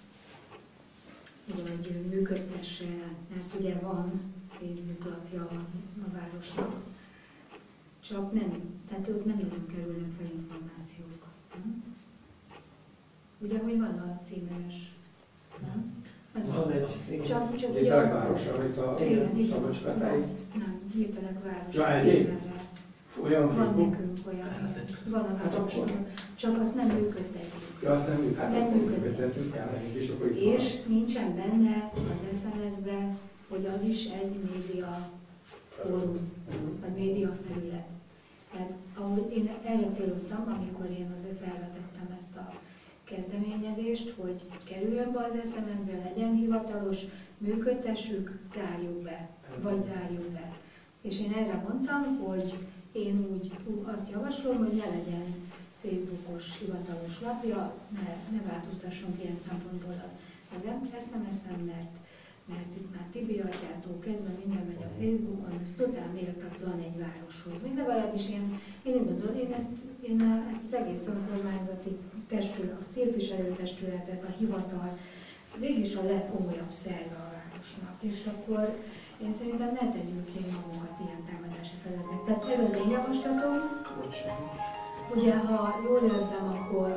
vagy működtesse, mert ugye van Facebook lapja a városnak, csak nem, tehát ott nem nagyon kerülnek fel információk. Nem? Ugye, hogy van a címeres, nem? Ez van egy, csak Egy ugye azt... városa, amit a Szabadskatáig. Nem, Nyírtelek város Ja, címerre. Olyan Van Facebook? nekünk olyan, van a városnak, csak azt nem működtetjük. Ja, azt nem működtetjük. És És nincsen benne az SMS-be, hogy az is egy média fórum, vagy média felület. Tehát ahogy én erre céloztam, amikor én azért felvetettem ezt a kezdeményezést, hogy kerüljön be az SMS-be, legyen hivatalos, működtessük, zárjuk be, vagy zárjuk be. És én erre mondtam, hogy én úgy azt javaslom, hogy ne legyen Facebookos hivatalos lapja, ne változtassunk ilyen szempontból az SMS-en, mert itt már Tibi atyától kezdve minden megy a Facebookon, ez totál méltatlan egy városhoz. Még legalábbis én úgy gondolom, én ezt az egész önkormányzati testület, a képviselőtestületet, a hivatal, végig a legkomolyabb szerve a városnak. És akkor én szerintem ne tegyünk ki magunkat ilyen támadási feladatok. Tehát ez az én javaslatom. Ugye, ha jól érzem, akkor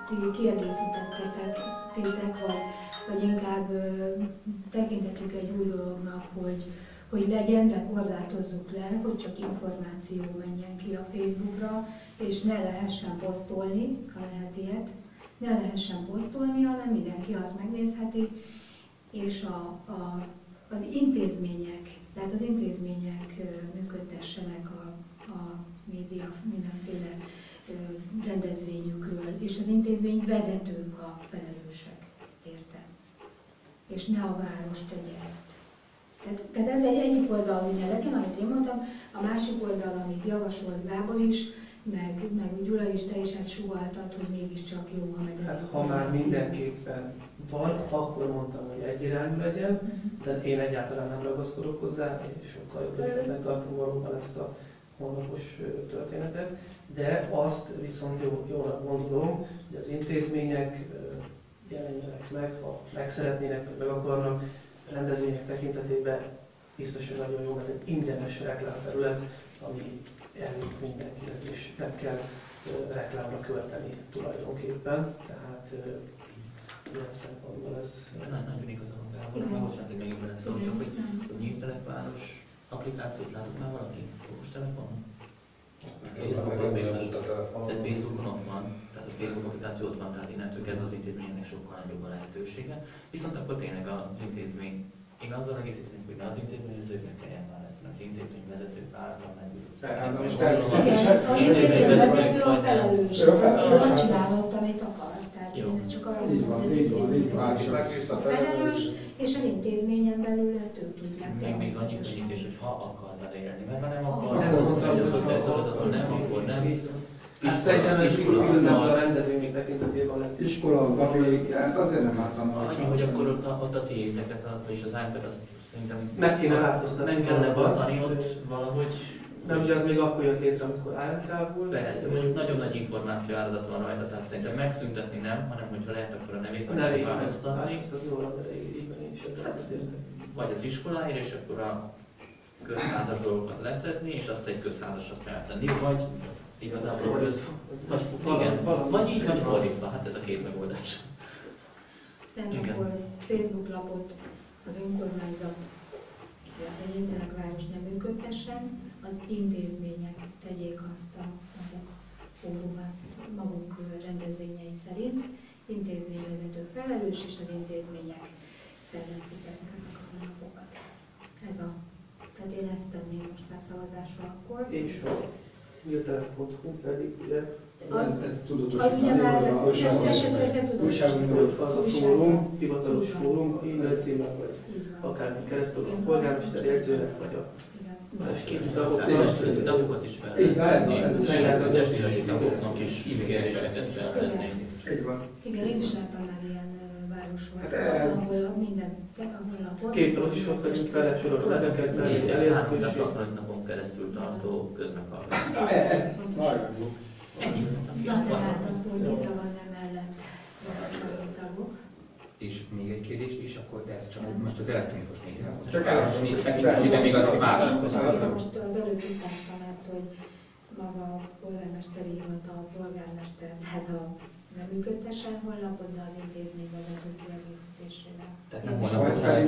ti kiegészítettétek, vagy inkább tekintettük egy új dolognak, hogy legyen, de korlátozzuk le, hogy csak információ menjen ki a Facebookra, és ne lehessen posztolni, ha lehet ilyet, ne lehessen posztolni, hanem mindenki azt megnézheti, és az intézmények, tehát az intézmények működtessenek a média mindenféle rendezvényükről, és az intézmény vezetők a felelősek, érte. És ne a város tegye ezt. Tehát ez egy egyik oldal, hogy ne legyen, amit én mondtam, a másik oldal, amit javasolt Gábor is, meg Gyula is, te is ezt sugalltad, hogy mégiscsak jó, ha megy ez. Hát, ha már mindenképpen van, akkor mondtam, hogy egyirányú legyen, de én egyáltalán nem ragaszkodok hozzá, és sokkal jobb ötletnek tartom valóban ezt a honlapos történetet, de azt viszont jónak gondolom, hogy az intézmények jelenjenek meg, ha meg szeretnének, vagy meg akarnak, rendezvények tekintetében biztos, hogy nagyon jó, mert egy ingyenes reklámterület, ami eljut mindenkihez, és nem kell reklámra költeni tulajdonképpen, tehát ilyen szempontból ez... Nagyon igazán Gábor, bocsánat, hogy megint beleszólok, csak hogy Nyíltelekváros applikációt látott már valaki okostelefonon? Tehát Facebookon ott van, tehát a Facebook applikáció ott van, tehát innentől kezdve az intézménynek sokkal nagyobb a lehetősége. Viszont akkor tényleg az intézmény, én azzal egészíteném, hogy ne az intézményezőknek kelljen választani, az intézményvezetők váratlan megbízott. Az intézményvezető a felelős, ő azt csinálott, amit akar. Tehát én ezt csak arra mondom, hogy az intézményvezető a felelős, és az intézményen belül ezt ők tudják. Még annyi könnyítés, hogy ha akar vele élni, mert ha nem akar, nem mondta, hogy a szociális szolgálaton nem, akkor nem. Hát szerintem ez igazából a rendezvények tekintetében van. Iskola, Gabi, ezt azért nem láttam. Annyi, hogy akkor ott a tiéteket, és az iPad, azt szerintem meg kéne változtatni. Nem kellene tartani ott valahogy. Nem, ugye az még akkor jött létre, amikor AMK-ból. Persze, mondjuk nagyon nagy információ áradat van rajta, tehát szerintem megszüntetni nem, hanem hogyha lehet, akkor a nevét meg változtatni. Változtatni jól, de így én is vagy az iskoláért, és akkor a közházas dolgokat leszedni, és azt egy közházasra feltenni, vagy igazából vagy így, vagy fordítva, hát ez a két megoldás. Tehát akkor Facebook lapot az önkormányzat, a Nyíltelekváros nem működtessen, az intézmények tegyék azt a maguk rendezvényei szerint, intézményvezető felelős, és az intézmények fejlesztik ezeket a honlapokat. Tehát én ezt tenném most már szavazásra akkor. És a nyíltelek.hu pedig ugye ez tudatos. Az ugye már, ez tudatos. Az a fórum, hivatalos fórum, e-mail címnek, vagy akármi keresztül a polgármester jegyzőnek, vagy a tagokat is fel lehet tagoknak is kéréseket feltenni. Igen, én is láttam már ilyen városról, ahol minden a honlapon. Két dolog is ott vagyunk fel, soroló neveket, mert elérhetőség. 365 napon keresztül tartó közmeghallgatás. Ez nagyon jó. Ennyi. Na tehát akkor kiszavaz emellett a tagok. És még egy kérdés is, akkor ez csak most az elektronikus média. Csak elektronikus tekintetében még az más. Most az előbb tisztáztam ezt, hogy maga a polgármesteri hivatal, a polgármester, tehát nem működtessen honlapot, de az intézményvezető kiegészítésével. Tehát nem honlapot, hanem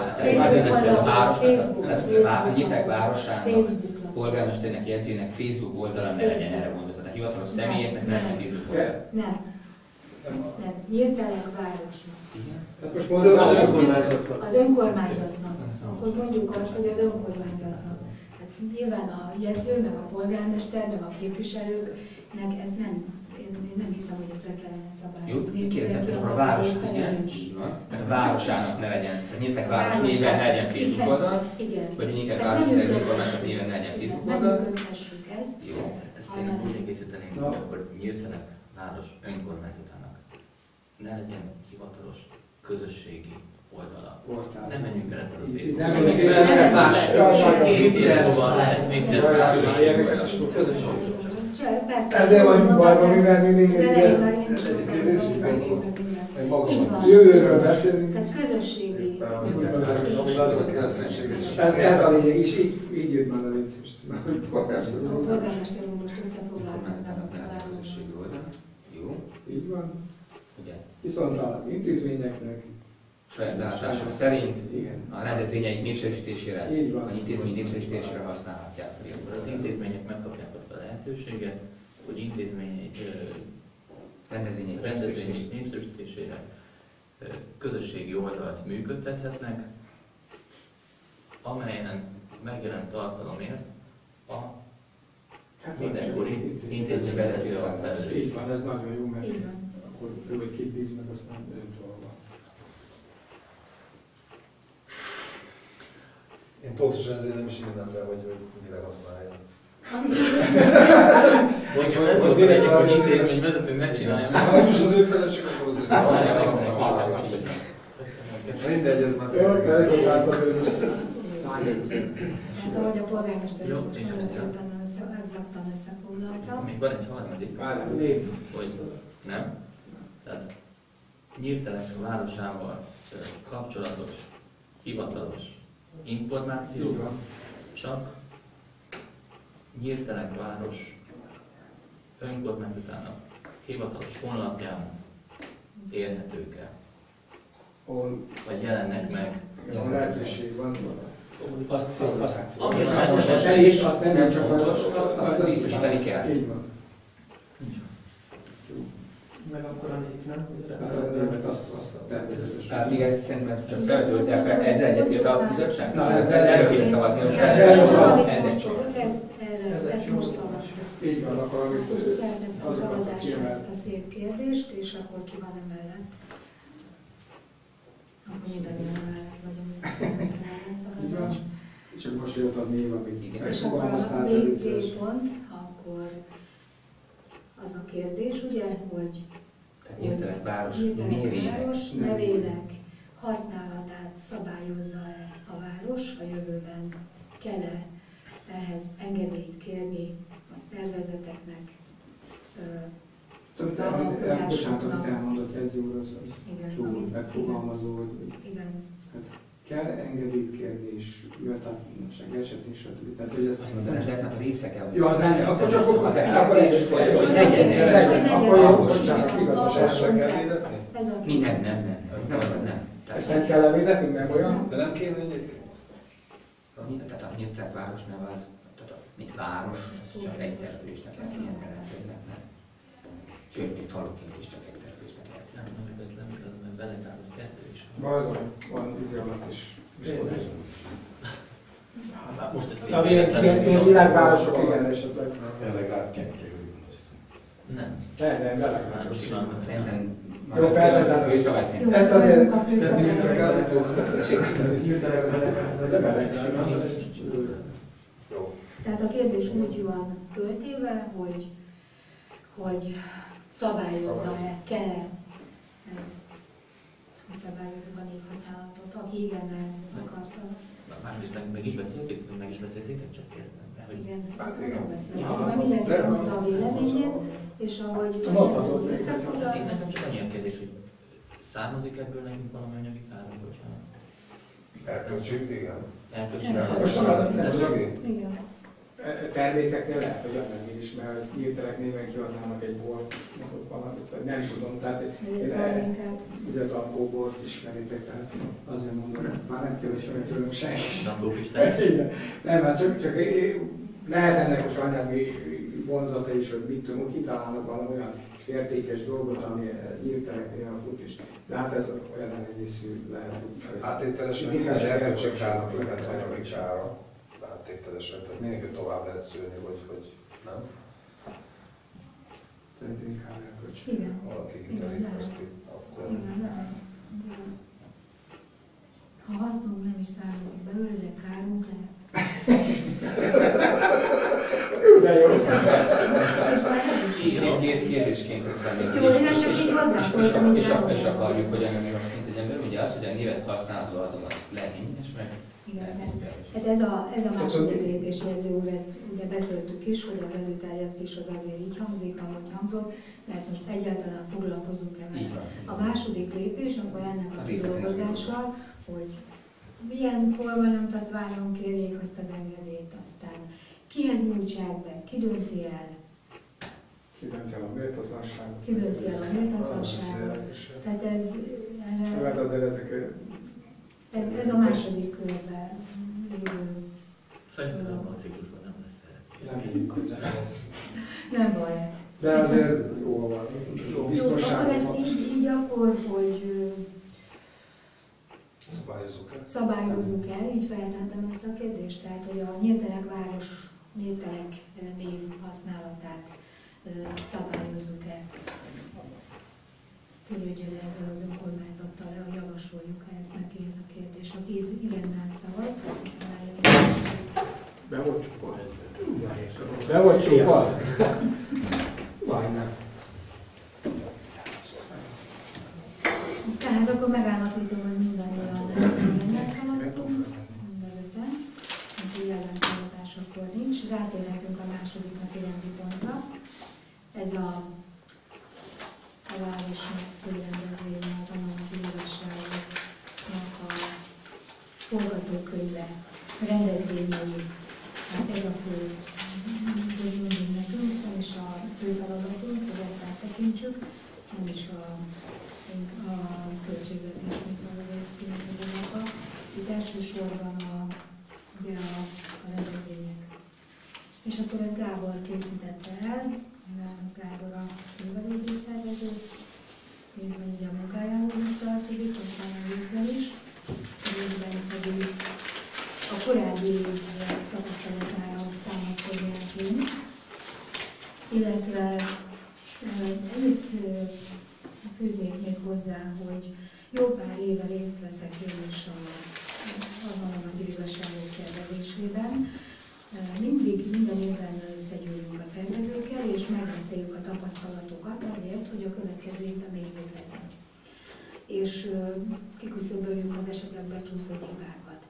Facebookot. Nyíltelek városának, polgármesternek, jegyzőnek Facebook oldala ne legyen erre gondozva. Tehát hivatalos személyeknek ne legyen Facebook oldala. Nem. Nyíltelek városnak. Tehát most mondod az önkormányzatnak. Az önkormányzatnak. Akkor mondjuk azt, hogy az önkormányzatnak. Hát nyilván a jegyző, meg a polgármester, meg a képviselőknek ez nem, én nem hiszem, hogy ezt le kellene szabályozni. Jó, kérdezem, tehát akkor a város, tehát a városának ne legyen, tehát Nyíltelek város néven ne legyen Facebook oldal, vagy a Nyíltelek város önkormányzat néven ne legyen Facebook oldal. Nem működhessük ezt. Jó. Ezt én úgy egészíteném, hogy akkor Nyíltelek város önkormányzatának ne legyen hivatalos közösségi oldala. Nem menjünk el ettől a Facebookon. Nem más. Két írásban lehet végtelen közösségi oldala. Ezzel vagyunk bajban, mivel mi még jövőről beszélünk. Tehát közösségi. Ez a lényeg is, így jött már a létszést. A polgármester most összefoglalkoznak a közösségi oldal. Jó. Így van. ugye, Viszont az intézményeknek saját belátások szerint igen. a rendezvényeik népszerűsítésére, Így van. vagy intézmény népszerűsítésére használhatják. Akkor az intézmények megkapják azt a lehetőséget, hogy intézmények Rendezvényeik rendezvények népszerűsítésére közösségi oldalt működtethetnek, amelyen megjelent tartalomért a mindenkori intézmény vezetője a felelős. Így van, ez nagyon jó, mert Így van. akkor ő vagy ki bíz meg, aztán ön dolga. Én pontosan ezért nem is írnám be, hogy mire használja. Hogyha ez volt egyik, hogy intézmény vezető ne csinálja meg. Ha az is az ő felelősség, akkor azért mindegy, ez már... Jó, ez a változó. Hát ahogy a polgármester Jó, most és nagyon ez szépen exaktan összefoglalta. Még van egy harmadik, hogy nem. Tehát Nyírtelek városával kapcsolatos, hivatalos információ csak Nyírtelek város önkormányzatának hivatalos honlapján érhetők el. Vagy jelennek meg. A lehetőség van. Azt nem csak azt biztosítani kell. Így van. Meg akkor a nép, nem? Természetesen. Tehát még ezt szerintem ez csak felvetődik, ezzel egyetért a bizottság? Na, Erről kéne szavazni, hogy ez egy csomag. Ezt most szavaztuk. Így van, akkor amikor Most felteszem a azokat szavazásra kiemelt. ezt a szép kérdést, és akkor ki van emellett. Akkor mindannyian emellett vagyunk. Így van. És akkor most jött a név, amit Igen. És akkor a megfogalmaztál B először. pont, akkor az a kérdés, ugye, hogy Tehát Nyírtelek város Nyírtelek névének. város nevének használatát szabályozza-e a város a jövőben? Kell-e ehhez engedélyt kérni a szervezeteknek? Bocsánat, amit elmondott Jegyző úr, az Igen, túl amit- megfogalmazó, hogy Igen. kell engedélyt kérni, és jöhetetlenság esetén, stb. Tehát, hogy ez Azt mondom, de ennek a része kell, hogy... jó, az nem, akkor csak az a akkor kérdés, is, hogy hogy legyen akkor jó, alkos. bocsánat, igazság kell védetni? Ez a Nem. Ez nem az, nem. Ezt nem kell levédetni, meg olyan? De nem kéne egyébként? Tehát a Nyírtelek város neve az, tehát mint város, az csak egy településnek ezt ilyen településnek nem. Sőt, még faluként is csak egy településnek lehet. Nem, nem igaz, mert beletár az kettő is. Van izé alatt is. Hát most ezt Na, ilyen világvárosok, igen, esetleg. Legalább kettő, azt hiszem. Nem. Nem, világváros. Szerintem Jó, persze, tehát főszabály szerint. Jó, Ezt azért- a főszabályra. Jó. Tehát a kérdés úgy van föltéve, hogy szabályozza-e, kell-e ez, hogy szabályozzuk a névhasználatot, aki igennel akar szavazni. Másrészt meg is beszéltétek, csak kérdezem. Hogy Igen, Hát ezt igen. nem beszéltük, mert mindenki mondta a véleményét, és ahogy ez úgy összefoglal, Itt nekem csak annyi a kérdés, hogy származik ebből nekünk valami anyagi kára, hogyha Erkölcsét, igen. Most van, nem tudom. igen. Termékeknél lehet, hogy annál is, mert hirtelen néven kiadnának egy bort, mondok valamit, vagy nem tudom. Tehát én ugye a Dankóbort ismeritek, tehát azért mondom, már nem kérdeztem meg tőlünk senki. Igen. Nem, hát csak lehet ennek most anyagi vonzata is, hogy mit tudom, kitalálnak valami olyan értékes dolgot, ami hirtelen fut is. De hát ez olyan elégészű lehet. Áttételesen minden erkölcsi kárnak lehet anyagi kára. Áttételesen, tehát mindenki tovább lehet szülni, hogy nem? Szerintem inkább erkölcs. Igen. Valaki Igen, kiterítkezti, akkor... Igen, lehet. Ez igaz. Ha hasznunk nem is származik belőle, de kárunk lehet. De jó. Kérdésként Jó, én ezt csak így hozzászóltam, és akarjuk, hogy ennél azt mint egy ember, ugye az, hogy a névet használható adom, az legényes, meg Igen, természetes. hát ez a második lépés, Jegyző úr, ezt ugye beszéltük is, hogy az előterjesztés az azért így hangzik, ahogy hangzott, mert most egyáltalán foglalkozunk-e Így vele. van. A második lépés, akkor ennek a A részleteknek kidolgozása, hogy milyen formanyomtatványon kérjék azt az engedélyt, aztán kihez nyújtsák be, ki dönti el, Kidönti el a méltatlanságot. Kidönti el a méltatlanságot. Tehát Hát azért ezek... ez a második körben lévő. Szerintem abban a ciklusban nem lesz szerep. Nem higgük, hogy Nem baj. de azért jól van, jó biztonságban. Jó, akkor ezt így akkor, hogy szabályozzuk el, így feltettem ezt a kérdést, tehát hogy a Nyíltelek város Nyíltelek név használatát szabályozzuk el. Törődjön ezzel az önkormányzattal, javasoljuk ezt neki ez a kérdés. Aki igennel szavaz, Be volt csukva. Be volt csukva. Majdnem. Tehát akkor megállapítom, hogy mindannyian igennel szavaztunk, mind az öten, úgyhogy ellenszavazás akkor nincs. Rátérhetünk a második napi rendi pontra. Ez a városnak főrendezvénye, az Amanati Igazságoknak a forgatókönyve, rendezvényei. Hát ez a fő, hogy mondjuk nekünk, nem is a fő feladatunk, hogy ezt áttekintsük, nem is a költségvetés, mint az anyagba. Itt elsősorban ugye a rendezvények. És akkor ez Gábor készítette el, Gábor a művelődő szervező, részben ugye a munkájához is tartozik, aztán a részben is, részben pedig a korábbi évek tapasztalatára támaszkodják én, illetve ennyit fűznék még hozzá, hogy jó pár éve részt veszek én is az Amanati Igazságok szervezésében. Minden évben összegyűlünk a szervezőkkel, és megbeszéljük a tapasztalatokat azért, hogy a következő évben még jobb legyen. És kiküszöböljük az esetleg becsúszott hibákat.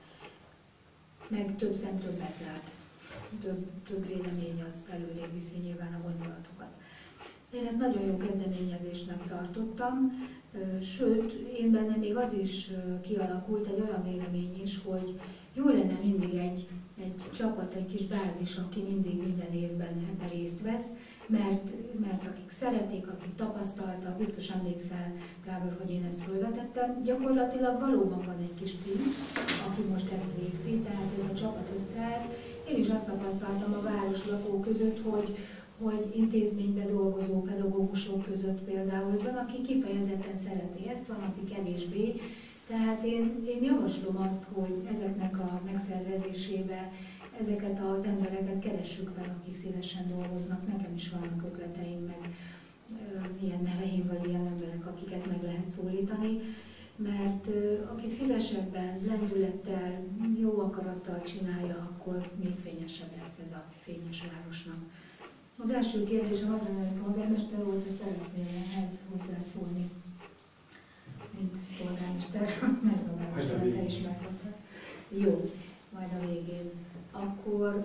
Meg több szem többet lát, több vélemény az előrébb viszi nyilván a gondolatokat. Én ezt nagyon jó kezdeményezésnek tartottam, sőt, én bennem még az is kialakult, egy olyan vélemény is, hogy jó lenne mindig egy csapat, egy kis bázis, aki mindig minden évben ebben részt vesz, mert akik szeretik, akik tapasztaltak, biztos emlékszel, Gábor, hogy én ezt felvetettem, gyakorlatilag valóban van egy kis tím, aki most ezt végzi, tehát ez a csapat összeállt. Én is azt tapasztaltam a városlakók között, hogy intézményben dolgozó pedagógusok között például, hogy van, aki kifejezetten szereti ezt, van, aki kevésbé. Tehát én javaslom azt, hogy ezeknek a megszervezésébe ezeket az embereket keressük fel, akik szívesen dolgoznak. Nekem is vannak ötleteim, meg ilyen neveim vagy ilyen emberek, akiket meg lehet szólítani. Mert aki szívesebben, lendülettel, jó akarattal csinálja, akkor még fényesebb lesz ez a fényes városnak. Az első kérdésem az lenne, hogy polgármester úr, te szeretnél ehhez hozzászólni, mint polgármester, megzabálás, te is megkaptad. Jó, majd a végén. Akkor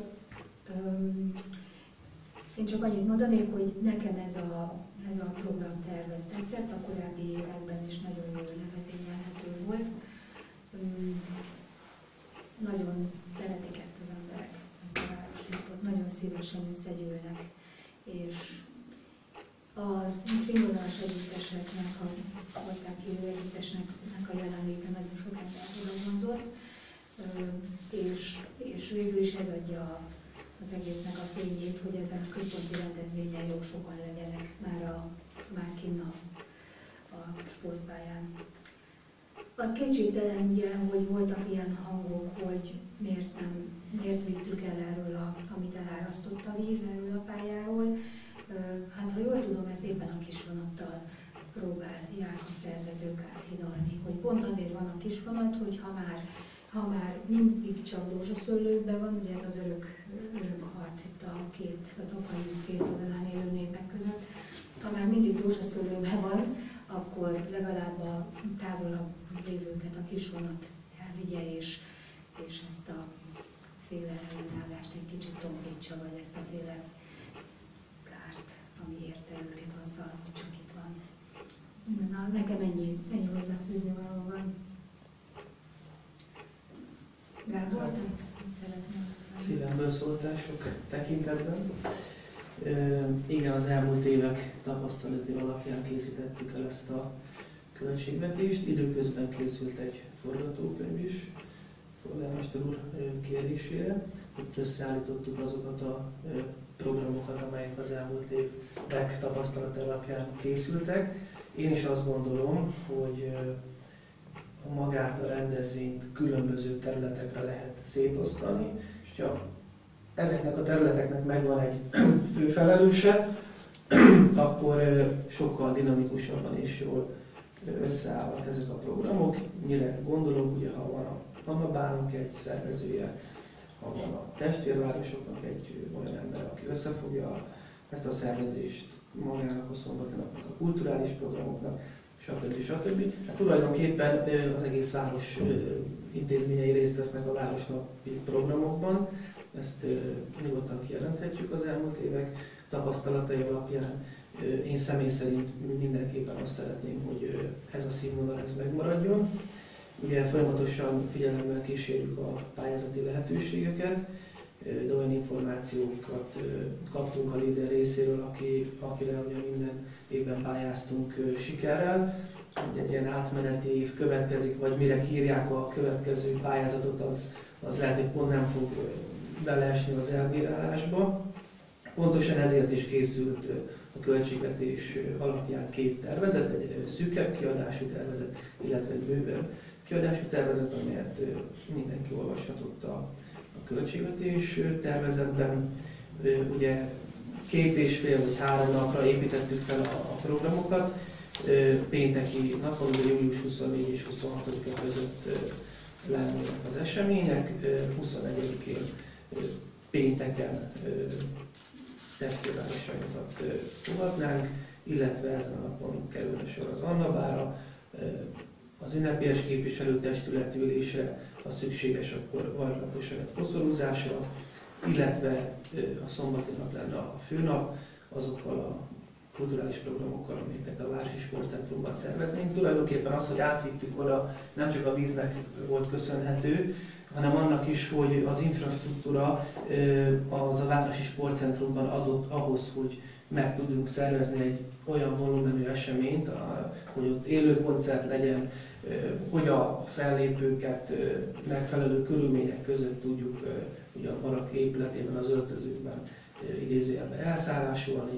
én csak annyit mondanék, hogy nekem ez a programtervez tetszett, a korábbi években is nagyon jól levezényelhető volt. Nagyon szeretik ezt az emberek, ezt a városnapot, nagyon szívesen összegyűlnek, és a színvonalas együtteseknek, a országhírű együttesnek a jelenléte nagyon sok embert vonzott, és végül is ez adja az egésznek a fényét, hogy ezen a központi rendezvényen jó sokan legyenek már kinn a sportpályán. Az kétségtelen ugye, hogy voltak ilyen hangok, hogy miért vittük el erről, amit elárasztott a víz erről a pályáról. Hát ha jól tudom, ezt éppen a kisvonattal próbálják a szervezők áthidalni, hogy pont azért van a kisvonat, hogy ha már mindig csak Dózsaszőlőben van, ugye ez az örök harc itt a Tokai út két oldalán élő népek között, ha már mindig Dózsaszőlőben van, akkor legalább a távolabb lévőket a kisvonat elvigye, és ezt a féle ellenállást egy kicsit tompítsa, vagy ezt a féle kárt, ami érte őket azzal, hogy csak itt van. Na, nekem ennyi hozzáfűzni való van. Gábor, te szeretném? Szívemből szóltál sok tekintetben. Igen, az elmúlt évek tapasztalati alapján készítettük el ezt a költségvetést. Időközben készült egy forgatókönyv is, polgármester úr kérésére. Itt összeállítottuk azokat a programokat, amelyek az elmúlt évek tapasztalata alapján készültek. Én is azt gondolom, hogy magát a rendezvényt különböző területekre lehet szétosztani, és ha ezeknek a területeknek megvan egy főfelelőse, akkor sokkal dinamikusabban és jól összeállnak ezek a programok. Mire gondolok, ugye ha van a Annabának egy szervezője, ha van a testvérvárosoknak egy olyan ember, aki összefogja ezt a szervezést, magának a szombati napnak, a kulturális programoknak, stb. Hát tulajdonképpen az egész város intézményei részt vesznek a városnapi programokban, ezt nyugodtan kijelenthetjük az elmúlt évek tapasztalatai alapján. Én személy szerint mindenképpen azt szeretném, hogy ez a színvonal ez megmaradjon. Ugye folyamatosan figyelemmel kísérjük a pályázati lehetőségeket, de olyan információkat kaptunk a LEADER részéről, akire ugye minden évben pályáztunk sikerrel. Ugye egy ilyen átmeneti év következik, vagy mire kiírják a következő pályázatot, az lehet, hogy pont nem fog beleesni az elbírálásba. Pontosan ezért is készült a költségvetés alapján két tervezet, egy szűkebb kiadású tervezet, illetve egy bővebb kiadású tervezet, amelyet mindenki olvashatott a költségvetés tervezetben. Ugye 2,5 vagy 3 napra építettük fel a programokat. Pénteki napon, ugye július 24 és 26-a között lennének az események. 21-én pénteken testvérvárosainkat fogadnánk, illetve ezen a napon kerülne sor az Annabára, az ünnepélyes képviselőtestület ülésre, ha szükséges, akkor vajlaposan egy koszorúzásra, illetve a szombati nap lenne a főnap, azokkal a kulturális programokkal, amiket a Városi Sportcentrumban szerveznénk. Tulajdonképpen az, hogy átvittük oda, nem csak a víznek volt köszönhető, hanem annak is, hogy az infrastruktúra az a Városi Sportcentrumban adott ahhoz, hogy meg tudjunk szervezni egy olyan volumenű eseményt, hogy ott élő koncert legyen, hogy a fellépőket megfelelő körülmények között tudjuk ugye a barak épületében, az öltözőkben idézőjelben elszállásolni,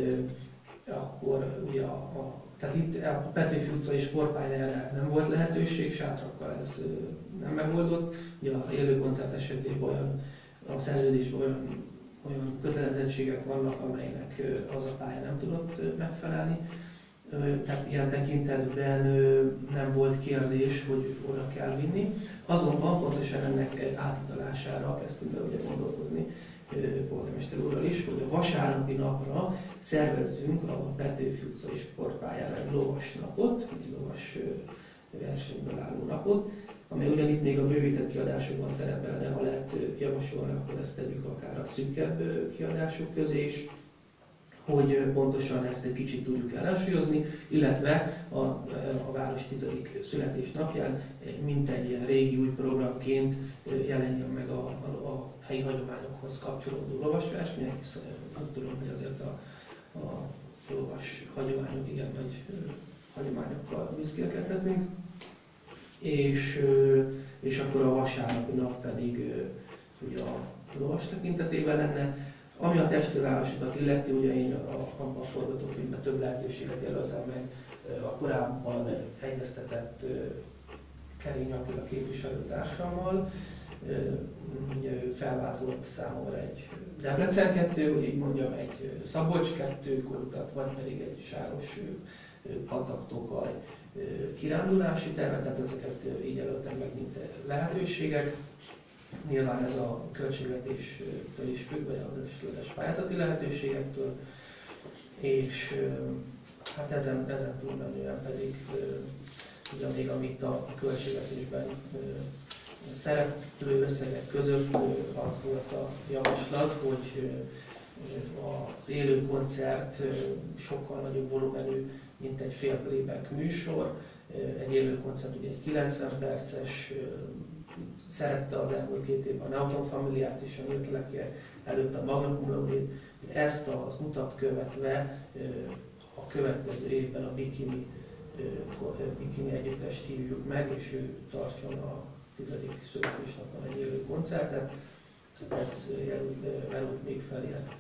akkor ugye tehát itt a Petőfi utcai sportpályára nem volt lehetőség, sátrakkal ez nem megoldott. Ugye az élő koncert esetében a szerződésben olyan kötelezettségek vannak, amelynek az a pálya nem tudott megfelelni. Tehát ilyen tekintetben nem volt kérdés, hogy oda kell vinni. Azonban pontosan ennek átutalására kezdtünk be ugye gondolkozni polgármester úrral is, hogy a vasárnapi napra szervezzünk a Petőfi utcai sportpályára egy lovas napot, egy lovas versenyből álló napot, amely ugyanitt még a bővített kiadásokban szerepel, de ha lehet javasolni, akkor ezt tegyük akár a szűkebb kiadások közé is, hogy pontosan ezt egy kicsit tudjuk ellensúlyozni, illetve a város 10. születésnapján mint egy ilyen régi új programként jelenjen meg a helyi hagyományokhoz kapcsolódó lovasversenyek, hiszen úgy tudom, hogy azért a lovas hagyományok igen nagy hagyományokkal büszkélkedhetünk. És akkor a vasárnapi nap pedig ugye a lovas tekintetében lenne. Ami a testvérvárosokat illeti, ugye én abban a forgatókönyvben több lehetőséget jelöltem meg a korábban egyeztetett Kerény Attila képviselőtársammal. Ugye felvázolt számomra egy Debrecen 2, hogy így mondjam, egy Szabolcs 2 korutat, vagy pedig egy Sáros Patak-Tokaj kirándulási tervet, tehát ezeket így jelöltem meg, mint lehetőségek. Nyilván ez a költségvetéstől is függ, vagy az esetleges pályázati lehetőségektől, és hát ezen túlmenően pedig ugye még amit a költségvetésben szereplő összegek között az volt a javaslat, hogy az élő koncert sokkal nagyobb volumenű, mint egy fél playback műsor. Egy élő koncert ugye egy 90 perces, szerette az elmúlt 2 évben a Neoton Familiát és a nyíltelekiek előtt a Magna Cum Laude-t. Ezt az utat követve a következő évben a Bikini együttest hívjuk meg, és ő tartson a 10. születésnapon egy élő koncertet. Ez jelölt még fel ilyen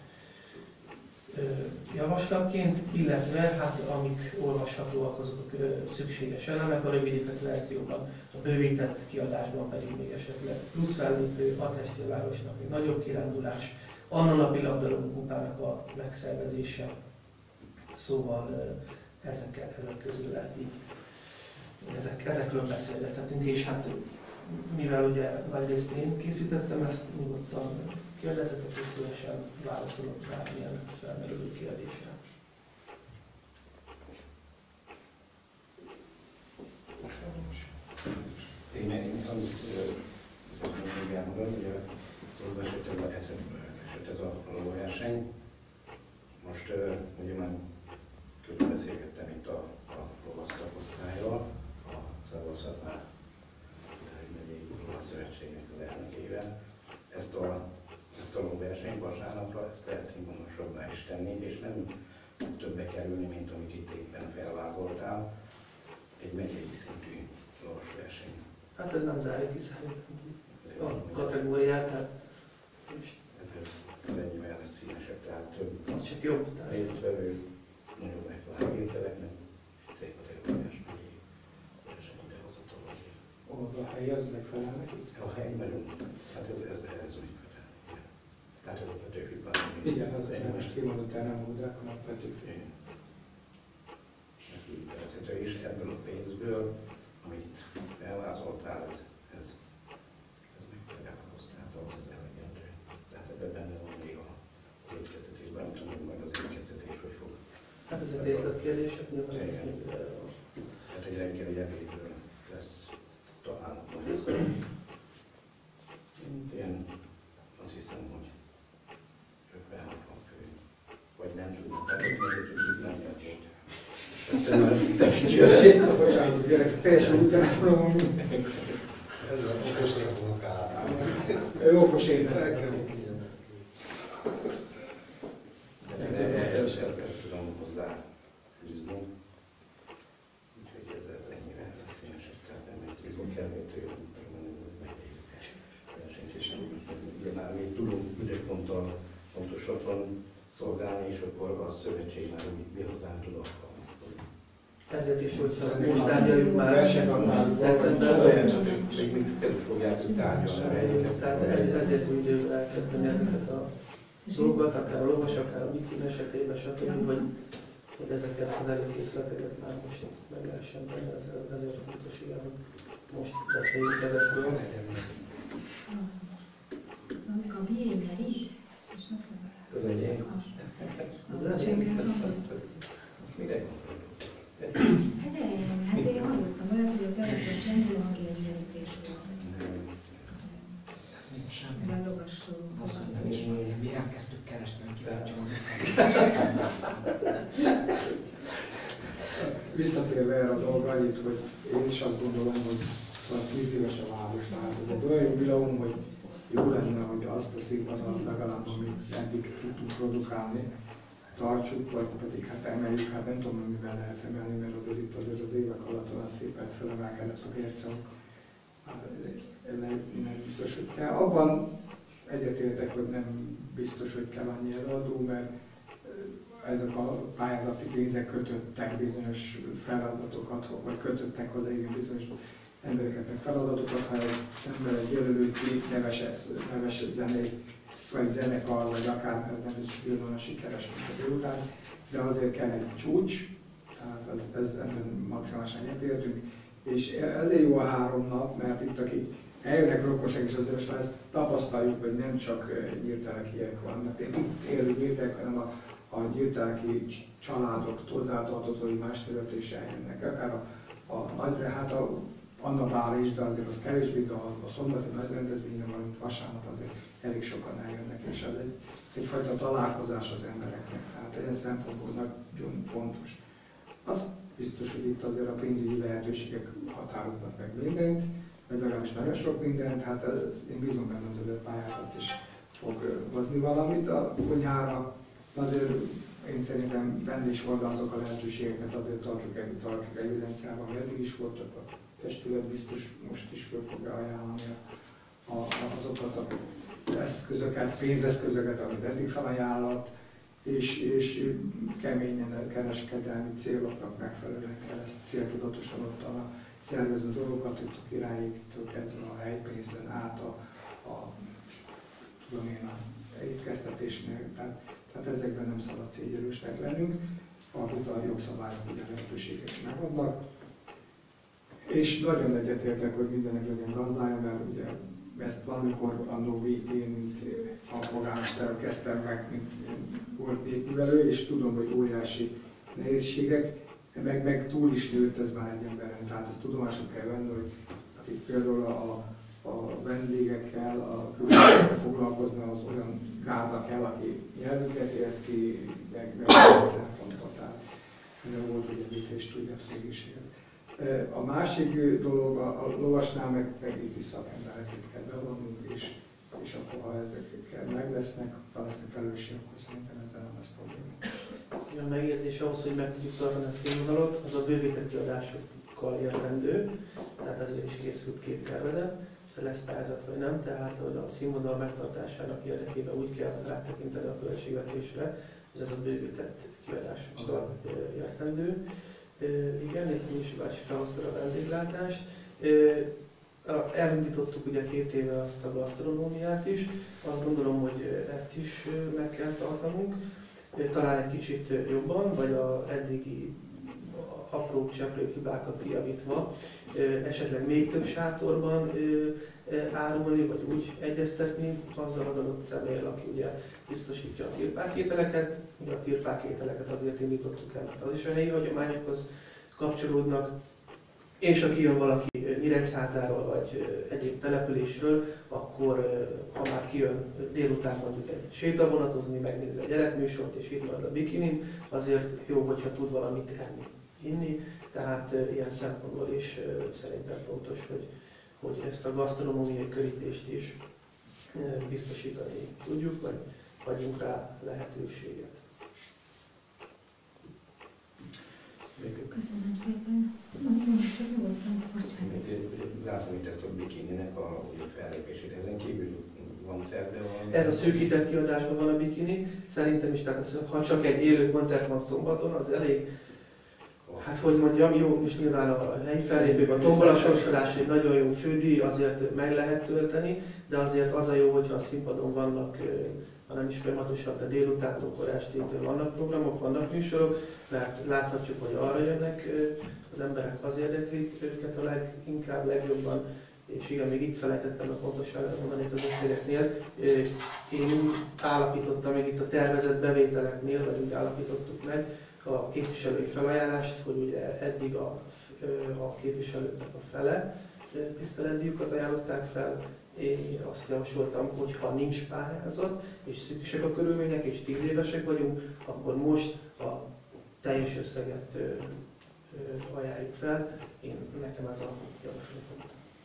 javaslatként, illetve hát amik olvashatóak, azok szükséges elemek, a rövidített verzióban, a bővített kiadásban pedig még esetleg plusz fellépő, a testvérvárosnak egy nagyobb kirándulás, Anna napi labdarúgó kupának a megszervezése, szóval ezek közül lehet így, ezekről beszélgethetünk, és hát mivel ugye nagyrészt én készítettem ezt, nyugodtan kérdezzetek, és szívesen válaszolok bármilyen felmerülő kérdésre. Én annyit szeretném még elmondani, hogy szóval esett ez a lóverseny. Most ugye már külön beszélgettem itt a lovasszakosztályról, a Szabolcs-Szatmár megyei lovasszövetségnek az elnökével. Ezt a lóversenyt vasárnapra, ezt lehet színvonalasabbá is tenni, és nem többe kerülni, mint amit itt éppen felvázoltál, egy megyei szintű lovasverseny. Hát ez nem zárja ki szerintem a kategóriát, hát ez ennyivel lesz színesebb, tehát több az csak jobb. résztvevő, nagyobb megtalálvételeknek, szép kategóriás megyei verseny idehozott a lovagy. Az a hely az megfelel neki? A hely nagyon, hát ez megfelel, igen. Tehát ez a Petőfi-ban. Igen, az most kimondott el nem mondják, hanem a Petőfi. Ez kivitelezhető, és ebből a pénzből, amit elvázoltál, ez megfelel ahhoz, tehát ahhoz az elegendő. Tehát ebben benne van még az étkeztetésben, nem tudom, majd az étkeztetés hogy fog. Hát ez egy részletkérdések, nyilván ez még... Tehát egy reggeli ebédből lesz talán ez. Ilyen, azt hiszem, hogy 50-60 fő. Vagy nem tudom, tehát ez még csak így nem jött volt. Aztán már defigyöltél. Bocsánat, gyerek, teljesen úgy telefonom, Ez a okos telefonok áll. ő okos étel. Ezt tudom hozzá fűzni. Úgyhogy ez ennyire színesebb, tehát nem egy izgókermétől, és ugye már mi tudunk időponttal pontosabban szolgálni, és akkor a szövetség már úgy mi hozzánk tud alkalmazkodni. Ezért is, hogyha most tárgyaljuk már decemberben, még mindig pedig fogják tárgyalni. tehát ezért úgy elkezdeni ezeket a dolgokat, akár a lovas, akár a bikini esetében, stb., hogy ezeket az előkészületeket már most meg lehessen tenni, ezért fontos, igen, hogy most beszéljük ezekről. Meg a miény nyerít, és Az egyéb. az Mire? Hát én hallottam olyat, hogy a telefon csengő hangja egy nyerítés volt. Mert a lovas szó. Mi elkezdtük keresni, hogy kifejtsünk. Visszatérve erre a dolgra, annyit, hogy én is azt gondolom, hogy szóval 10 éves a város. Tehát ez egy olyan jubileum, hogy jó lenne, hogy azt a színvonalat legalább, amit eddig tudtunk produkálni, tartsuk, vagy pedig hát emeljük, hát nem tudom, mivel lehet emelni, mert azért az évek alatt olyan szépen felemelkedett a kércem. Nem biztos, hogy kell. Abban egyetértek, hogy nem biztos, hogy kell annyi előadó, mert ezek a pályázati pénzek kötöttek bizonyos feladatokat, vagy kötöttek hozzá igen bizonyos embereket, meg feladatokat, ha ez ember egy jelölő ki, neves zenék, vagy zenekar, vagy akár ez nem is olyan sikeres, mint a délután, de azért kell egy csúcs, tehát ebben maximálisan egyetértünk, és ezért jó a 3 nap, mert itt akik eljönnek rokkosok, és azért már ezt tapasztaljuk, hogy nem csak nyíltelekiek vannak, itt élő nyíltelek, hanem a nyílteleki családok, hozzátartozói más területről is eljönnek, akár a nagyra, hát Anna Bál is, de azért az kevésbé, de a szombati nagy rendezvényen, valamint vasárnap azért elég sokan eljönnek, és ez egyfajta találkozás az embereknek, tehát ilyen szempontból nagyon fontos. Az biztos, hogy itt azért a pénzügyi lehetőségek határoznak meg mindent, vagy legalábbis nagyon sok mindent, hát én bízom benne, az ő pályázat is fog hozni valamit. A nyára azért én szerintem benne is volt azok a lehetőségeket, azért tartsuk evidenciában, hogy eddig is voltak, a testület biztos most is föl fogja ajánlani azokat az eszközöket, pénzeszközöket, amit eddig felajánlott, és keményen kereskedelmi céloknak megfelelően kell ezt céltudatosan ottan a szervező dolgokat tudtuk irányítani, kezdve a helypénzben át a étkeztetésnél. Tehát ezekben nem szabad szégyelősnek lennünk, a jogszabályok ugye lehetőségek megvannak. És nagyon egyetértek, hogy mindenek legyen gazdája, mert ugye ezt valamikor annó én, mint a polgármester kezdtem meg, mint volt népművelő, és tudom, hogy óriási nehézségek, meg túl is nőtt ez már egy emberen. Tehát ezt tudomásul kell venni, hogy akik például a vendégekkel, a különbözőkkel foglalkozna, az olyan gárda kell, aki nyelvüket ért ki, meg szempontot. Tehát ez volt ugye és tudja a egészséget. A másik dolog, a lovasnál meg itt is szakembereket kell bevonnunk, és akkor ha ezekkel meg lesznek, felelősség, akkor szerintem ezzel nem lesz probléma. A megjegyzés ahhoz, hogy meg tudjuk tartani a színvonalat, az a bővített kiadásokkal értendő, tehát ezért is készült 2 tervezet, és lesz pályázat vagy nem, tehát hogy a színvonal megtartásának érdekében úgy kell rátekinteni a költségvetésre, hogy ez a bővített kiadásokkal értendő. Igen, itt Misi bácsi felhozta a vendéglátást. Elindítottuk ugye 2 éve azt a gasztronómiát is, azt gondolom, hogy ezt is meg kell tartanunk. Talán egy kicsit jobban, vagy a eddigi apró cseprő hibákat kijavítva, esetleg még több sátorban árulni, vagy úgy egyeztetni azzal az adott személlyel, aki ugye biztosítja a tirpákételeket. Ugye a tirpákételeket azért indítottuk el, mert az is a helyi hagyományokhoz kapcsolódnak, és ha kijön valaki Nyíregyházáról vagy egyéb településről, akkor ha már kijön délután mondjuk egy sétavonatozni, megnézi a gyerekműsort és itt marad a bikinin, azért jó, hogyha tud valamit enni, inni, tehát ilyen szempontból is szerintem fontos, hogy ezt a gasztronómiai körítést is biztosítani tudjuk, vagy adjunk rá lehetőséget. Köszönöm szépen. Nagyon csak nyugodtan, bocsánat. Látom itt ezt a bikininek a fellépését, ezen kívül van terve? Ez a szűkített kiadásban van a bikini, szerintem is, tehát ha csak egy élő koncert van szombaton, az elég, hát hogy mondjam, jó, és nyilván a helyi fellépők, a tombola sorsolás egy nagyon jó fődíj, azért meg lehet tölteni, de azért az a jó, hogyha a színpadon vannak, ha nem is folyamatosan, de délutántól, kora estétől vannak programok, vannak műsorok, mert láthatjuk, hogy arra jönnek az emberek, az érdeklik őket a leginkább, legjobban, és igen, még itt felejtettem a pontosságot mondani itt az összegeknél. Én úgy állapítottam még itt a tervezett bevételeknél, vagy úgy állapítottuk meg a képviselői felajánlást, hogy ugye eddig a képviselőknek a fele tiszteletdíjukat ajánlották fel. Én azt javasoltam, hogy ha nincs pályázat, és szűkösek a körülmények, és 10 évesek vagyunk, akkor most a teljes összeget ajánljuk fel. Nekem ez a javaslatom.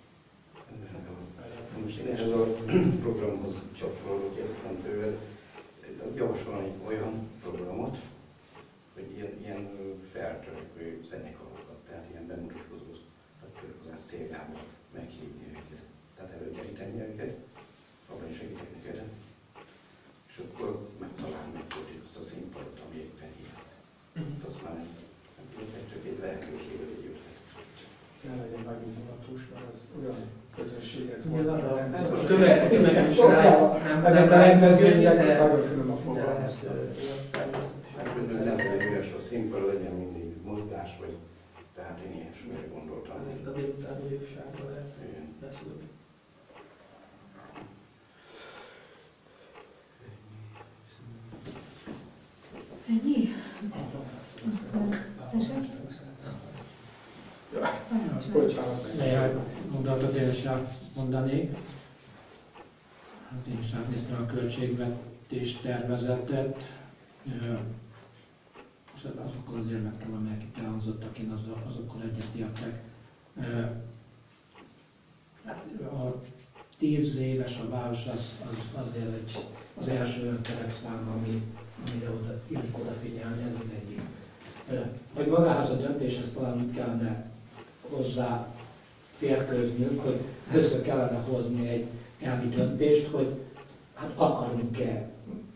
Most én ehhez a programhoz csatolódok, kérdeztem tőled, javasolni olyan programot, hogy ilyen feltörekvő zenekarokat, tehát ilyen bemutatkozó szélgába meghívni őket. Tehát előkeríteni őket, abban is segítek neked. És akkor megtalálni azt a színpadot, ami éppen hiányzik. Az már nem tudom, csak egy lehetőség, hogy egy ötlet. Ne legyen megmutatós, mert az olyan közösséget hoz. A tömeg rendezvények nagyon finom a fogalmaz. Nem pedig üres a színpad, legyen mindig mozgás, vagy tehát én ilyesmire gondoltam. Ezeket a délutáni évságban lehet beszélni. Ennyi? Tessék? Néhány mondatot én is mondanék. Én is átnéztem a költségvetés tervezetet, és azokkal az érvekkel, amelyek itt elhangzottak, én azokkal egyetértek. Hát a 10 éves a város azért az első kerekszám, amire illik odafigyelni, ez az egyik. Vagy magához a döntéshez talán úgy kellene hozzá férkőznünk, hogy először kellene hozni egy elvi döntést, hogy hát akarunk-e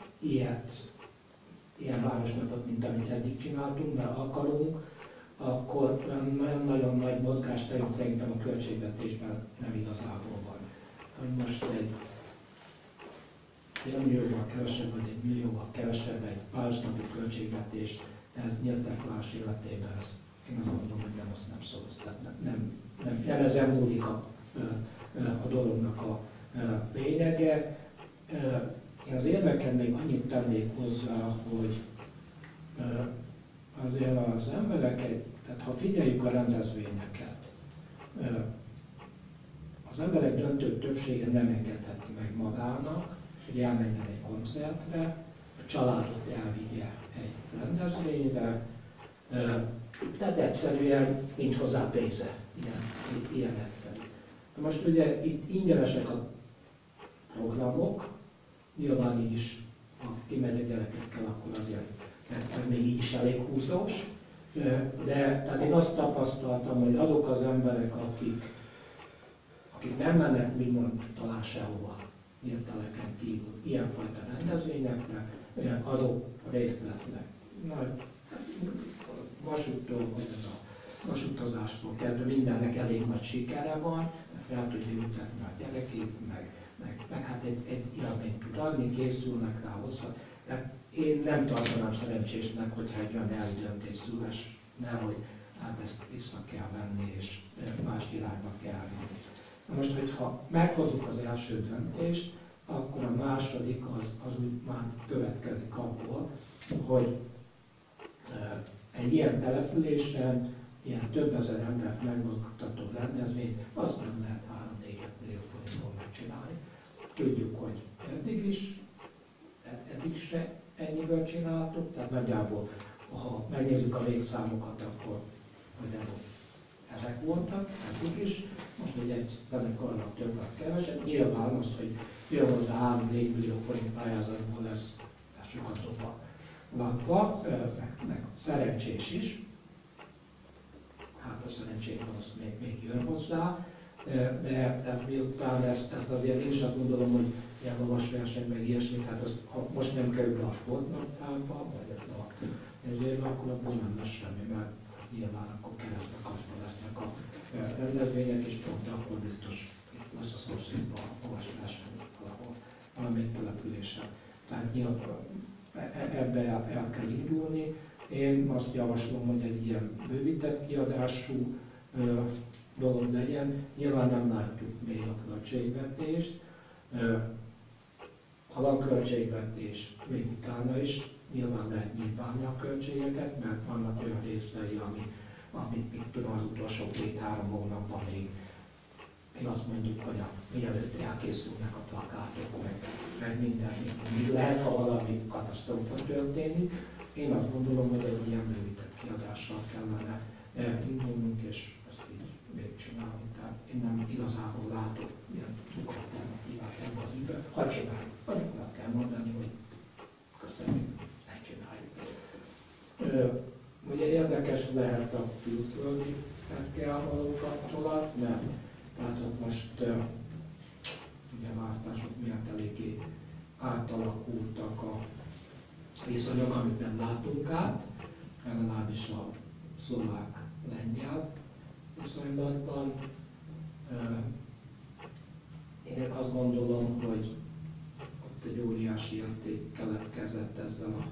ilyen városnapot, mint amit eddig csináltunk, mert akarunk, akkor nagyon nagy mozgásterünk szerintem a költségvetésben nem igazából van. Hogy most egy fél millióval kevesebb, vagy egy millióval kevesebb egy városnapi költségvetés, ez nyíltekvás életében, én azt mondom, hogy nem szól. Tehát nem ezen múlik a dolognak a lényege. Én az érveken még annyit tennék hozzá, hogy azért az embereket, tehát ha figyeljük a rendezvényeket, az emberek döntő többsége nem engedheti meg magának, hogy elmenjen egy koncertre, a családot elvigye egy rendezvényre, tehát egyszerűen nincs hozzá pénze, ilyen egyszerű. Most ugye itt ingyenesek a programok, nyilván így is, ha kimegyek gyerekekkel, akkor azért mert még így is elég húzós, de tehát én azt tapasztaltam, hogy azok az emberek, akik nem mennek úgymond talán sehova, nyílteleken kívül, ilyenfajta rendezvényekre, azok részt vesznek. Vasúttól, vagy ez a vasutazástól kezdve mindennek elég nagy sikere van, fel tudja jutatni a gyerekét, meg hát egy élményt tud adni, készülnek rá hozzá. De én nem tartanám szerencsésnek, hogyha egy olyan eldöntés szülesne, hogy hát ezt vissza kell venni és más irányba kell vinni. Most, hogyha meghozzuk az első döntést, akkor a második az úgy már következik abból, hogy egy ilyen településen, ilyen több ezer embert megmozgattató rendezvény, azt nem lehet 3-4 millió forintból megcsinálni. Tudjuk, hogy eddig se ennyiből csináltuk, tehát nagyjából, ha megnézzük a végszámokat, akkor nagyjából ezek voltak, eddig is. Most ugye egy zenekarnak több vagy kevesebb. Nyilván az, hogy jön hozzá 3-4 millió forint pályázatból, ez sokat dobva lakva, meg szerencsés is. Hát a szerencsét az még jön hozzá, de tehát miután ezt azért én is azt gondolom, hogy ilyen magas versenyben ilyesmi, tehát azt, ha most nem kerül be a sportnaptárba, vagy ezért, akkor abból nem lesz semmi, mert nyilván akkor keresztbe kasba lesznek a rendezvények, és pont akkor biztos itt lesz a szomszédban a magas verseny valahol, valamelyik településen. Tehát nyilván ebbe el kell indulni. Én azt javaslom, hogy egy ilyen bővített kiadású dolog legyen. Nyilván nem látjuk még a költségvetést. Ha van költségvetés, még utána is nyilván lehet nyilvánni a költségeket, mert vannak olyan részei, amit mit tudom, az utolsó 2-3 hónapban még azt mondjuk, hogy mielőtt elkészülnek a plakátok, meg minden, mi lehet, ha valami katasztrófa történik. Én azt gondolom, hogy egy ilyen bővített kiadással kellene indulnunk, és ezt így végigcsinálni. Tehát én nem igazából látok ilyen sok alternatívát ebben az ügyben. Ha csináljuk, vagy akkor azt kell mondani, hogy köszönjük, ne csináljuk. Ugye érdekes lehet a külföldi ekkel való kapcsolat, mert tehát ott most ugye választások miatt eléggé átalakultak a viszonyok, amit nem látunk át, legalábbis a szlovák-lengyel viszonylatban. Én azt gondolom, hogy ott egy óriási érték keletkezett ezzel a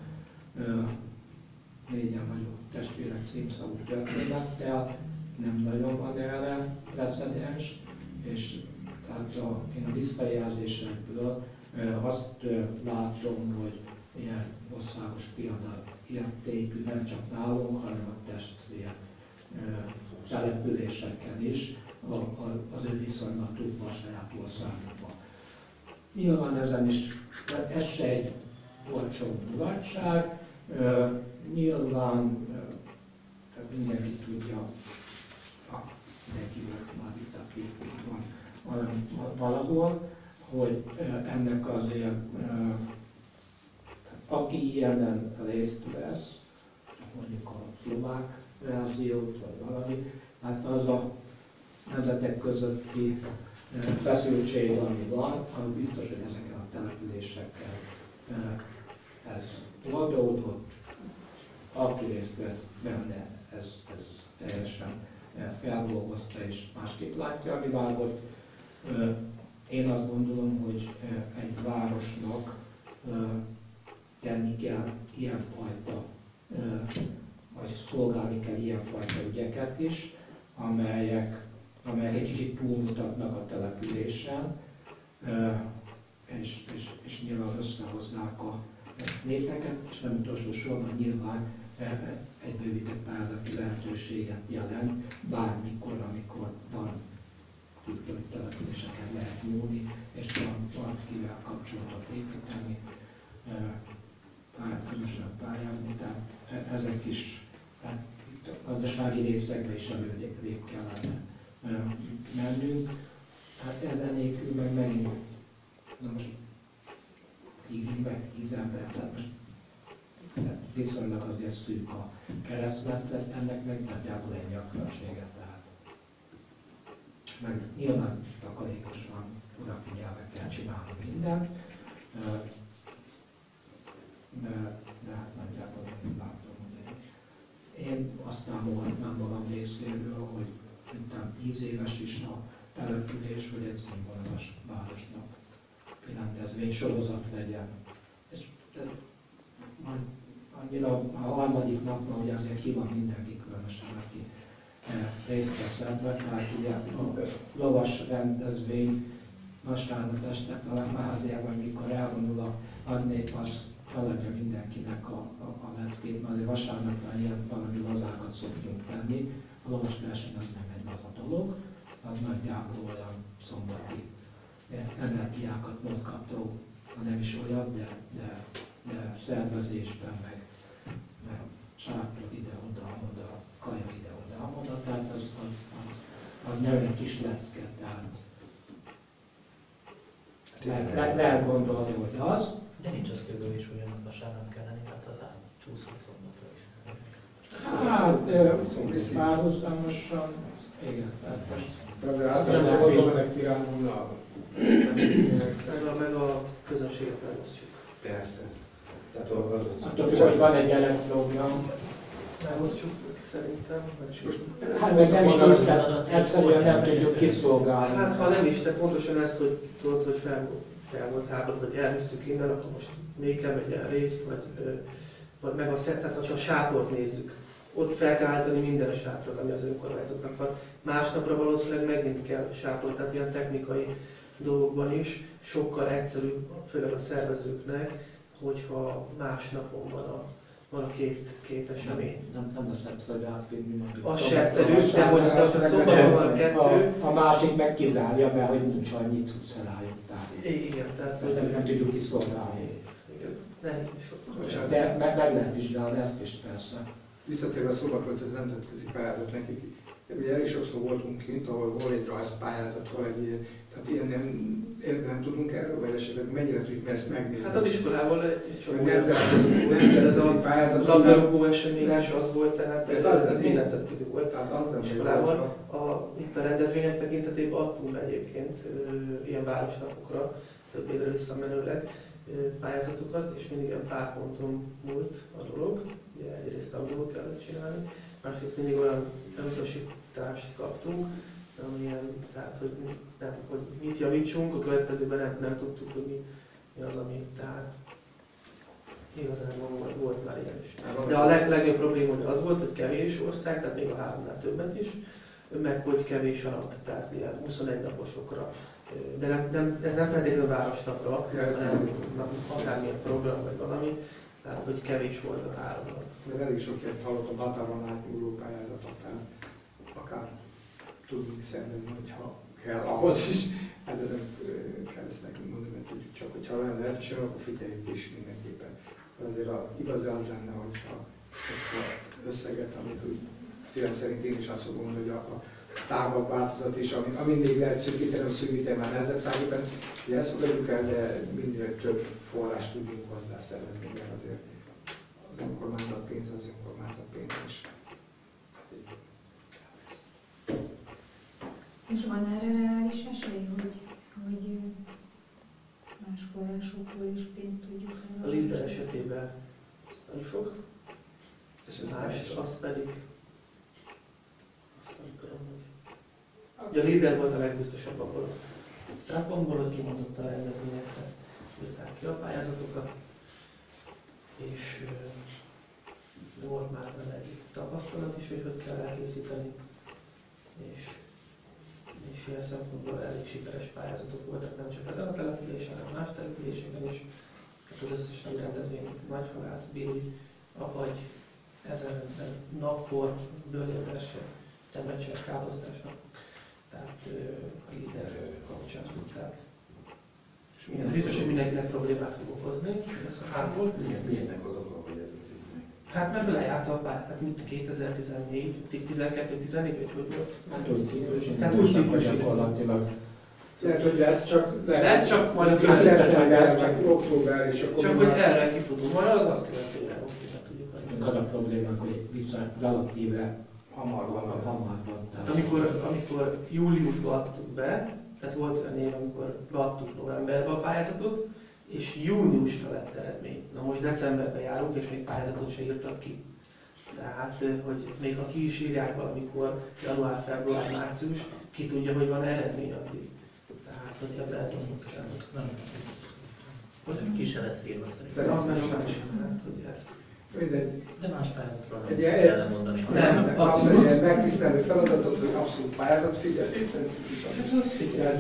Négyen vagyok testvérek címszavú történettel, nem nagyon van erre precedens, és tehát én a visszajelzésekből azt látom, hogy ilyen országos példa értékű nem csak nálunk, hanem a testvér településeken is az ő viszonylatukban, a saját országukban. Nyilván ezen is, ez se egy olcsó mulatság, nyilván mindenki tudja, mindenki már itt, aki van valahol, hogy ennek azért, aki ilyenen részt vesz, mondjuk a szlovák verziót, vagy valami, hát az a nemzetek közötti feszültség, ami van, az biztos, hogy ezeken a településekkel ez oldódott. Aki részt vett benne, ez teljesen feldolgozta és másképp látja a világot. Én azt gondolom, hogy egy városnak tenni kell ilyenfajta, vagy szolgálni kell ilyenfajta ügyeket is, amelyek egy kicsit túlmutatnak a településen, és nyilván összehozzák a népeket, és nem utolsó sorban nyilván egy bővített pályázati lehetőséget jelent bármikor, amikor van külföldi településeken lehet nyúlni, és van kivel kapcsolatot építeni, közösen pályázni, tehát ezek is, tehát itt a gazdasági részekbe is előrébb kellene mennünk. Hát ezen nélkül meg megint, na most hívjuk meg 10 ember, tehát most viszonylag azért szűk a keresztmetszet, ennek meg nagyjából ennyi a költsége, tehát. Meg nyilván takarékosan, odafigyelve kell csinálni mindent, de hát nagyjából én látom, hogy én azt támogatnám magam részéről, hogy utána 10 éves is a település, hogy egy színvonalas városnak rendezvény sorozat legyen. És annyira a harmadik napban, hogy azért ki van mindenki, különösen, aki részt vesz ebben, tehát ugye a lovas rendezvény vasárnap este Talánmáháziában, amikor elvonul a nagy nép, az feladja mindenkinek a leckét, mert azért vasárnapra ilyen valami lazákat szoktunk tenni. A lovas verseny az nem egy laza dolog, az nagyjából olyan szombati energiákat mozgató, ha nem is olyan, de szervezésben, meg sátor ide-oda, kaja ide-oda, tehát az nem egy kis lecke, tehát lehet gondolni, hogy az. De nincs az kb. Is ugyanaz vasárnap kell lenni, tehát az csúszhat szombatra is. Hát, párhuzamosan, igen, tehát most... De azt gondolnak irányulna. Meg a közönséget megosztjuk. Persze. Tehát attól függ, hogy van egy elektrogram. Megosztjuk szerintem. Hát meg nem is tudjuk, egyszerűen nem tudjuk kiszolgálni. Hát ha nem is, de pontosan ez, hogy tudod, hogy fel volt háború, hogy elvisszük innen, akkor most még kell vegyen részt, vagy meg a szett, tehát ha a sátort nézzük, ott fel kell állítani minden sátrat, ami az önkormányzatnak van. Másnapra valószínűleg megint kell sátor, tehát ilyen technikai dolgokban is sokkal egyszerűbb, főleg a szervezőknek, hogyha más napon van a két esemény. Nem lesz egyszerű átvinni mondjuk. Az se egyszerű, de hogy a szombaton van kettő. A másik meg kizárja, mert hogy nincs annyi cucc rájuk. Igen, tehát nem tudjuk kiszolgálni. Igen, nehéz sokkal. De meg lehet vizsgálni ezt is persze. Visszatérve a szóba volt, ez nemzetközi pályázat nekik. Ugye elég sokszor voltunk kint, ahol hol egy rajzpályázat, hol egy ilyen, tehát ilyen nem tudunk erről, vagy esetleg mennyire tudjuk ezt megnézni? Hát az iskolával egy csomó ez a pályázat. labdarúgó esemény is az volt, tehát ez mind nemzetközi volt. Tehát az nem iskolával. Itt a rendezvények tekintetében adtunk egyébként ilyen városnapokra, több évre visszamenőleg pályázatokat, és mindig ilyen pár ponton múlt a dolog. Ugye egyrészt angolul kellett csinálni, másrészt mindig olyan elutasítást kaptunk, amilyen, tehát hogy mit javítsunk, a következőben nem tudtuk, hogy mi az, ami, tehát igazán volt már ilyen is. De a legnagyobb probléma az volt, hogy kevés ország, tehát még a 3-nál többet is, meg hogy kevés alap, tehát ilyen 21 naposokra. De ez nem feltétlenül városnapra, hanem akármilyen program vagy valami, tehát hogy kevés volt a 3 nap. Mert elég sok ilyet hallottam, határon átnyúló pályázatot, tehát akár tudunk szervezni, hogyha kell ahhoz is. Hát de nem kell ezt nekünk mondani, mert tudjuk csak, hogyha olyan lehetőség, akkor figyeljük is mindenképpen. Azért igazi az lenne, hogyha ezt az összeget, amit úgy szívem szerint én is azt fogom mondani, hogy a tágabb változat is, ami még lehet szűkíteni már nehezebb tárgyban, hogy ezt fogadjuk el, de minél több forrást tudjunk hozzá szerezni, mert azért az önkormányzat pénz az önkormányzat pénz is. És van erre reális esély, hogy más forrásokból is pénzt tudjuk A Lidl esetében nem sok, más, az pedig azt nem tudom, hogy... Ugye a Lidl volt a legbiztosabb abból a szempontból, hogy kimondottan a rendezvényekre írták ki a pályázatokat, és volt már vele egy tapasztalat is, hogy kell elkészíteni, és ilyen szempontból elég sikeres pályázatok voltak, nem csak ezen a településen, hanem más településeken is. Az összes nagy rendezvény, Nagyhalász, Bíri, avagy ezen napkor, bőlérverseny, temetségek, károsztásnak. Tehát a líder kapcsán tudták. És biztos, hogy mindenkinek problémát fog okozni. Hát milyennek az oka, hogy ez az így? Hát mert lejárt a pályát, tehát mint 2014, 12-14, vagy hogy volt? Hát úgy ciklus. Tehát úgy ciklus gyakorlatilag. Lehet, hogy lesz csak majd a szeptember, október, és akkor... Csak hogy erre kifutunk, majd az azt követő, hogy október tudjuk adni. Az a problémánk, hogy relatíve hamar van. Hát amikor júliusban adtuk be, tehát volt olyan év, amikor beadtuk novemberbe a pályázatot, és júniusra lett eredmény. Na most decemberben járunk, és még pályázatot se írtak ki. Tehát, hogy még ha ki is írják valamikor, január, február, március, ki tudja, hogy van eredmény addig. Tehát, hogy ebben ez van kockázat. Hogy ki se lesz írva Szerintem az nagyon más, hát, hogy ezt. Mindegy. De más pályázatról nem Egy kellene mondani. Nem, abszolút ilyen megtisztelő feladatot, hogy abszolút pályázat figyelj. Hát az figyelj,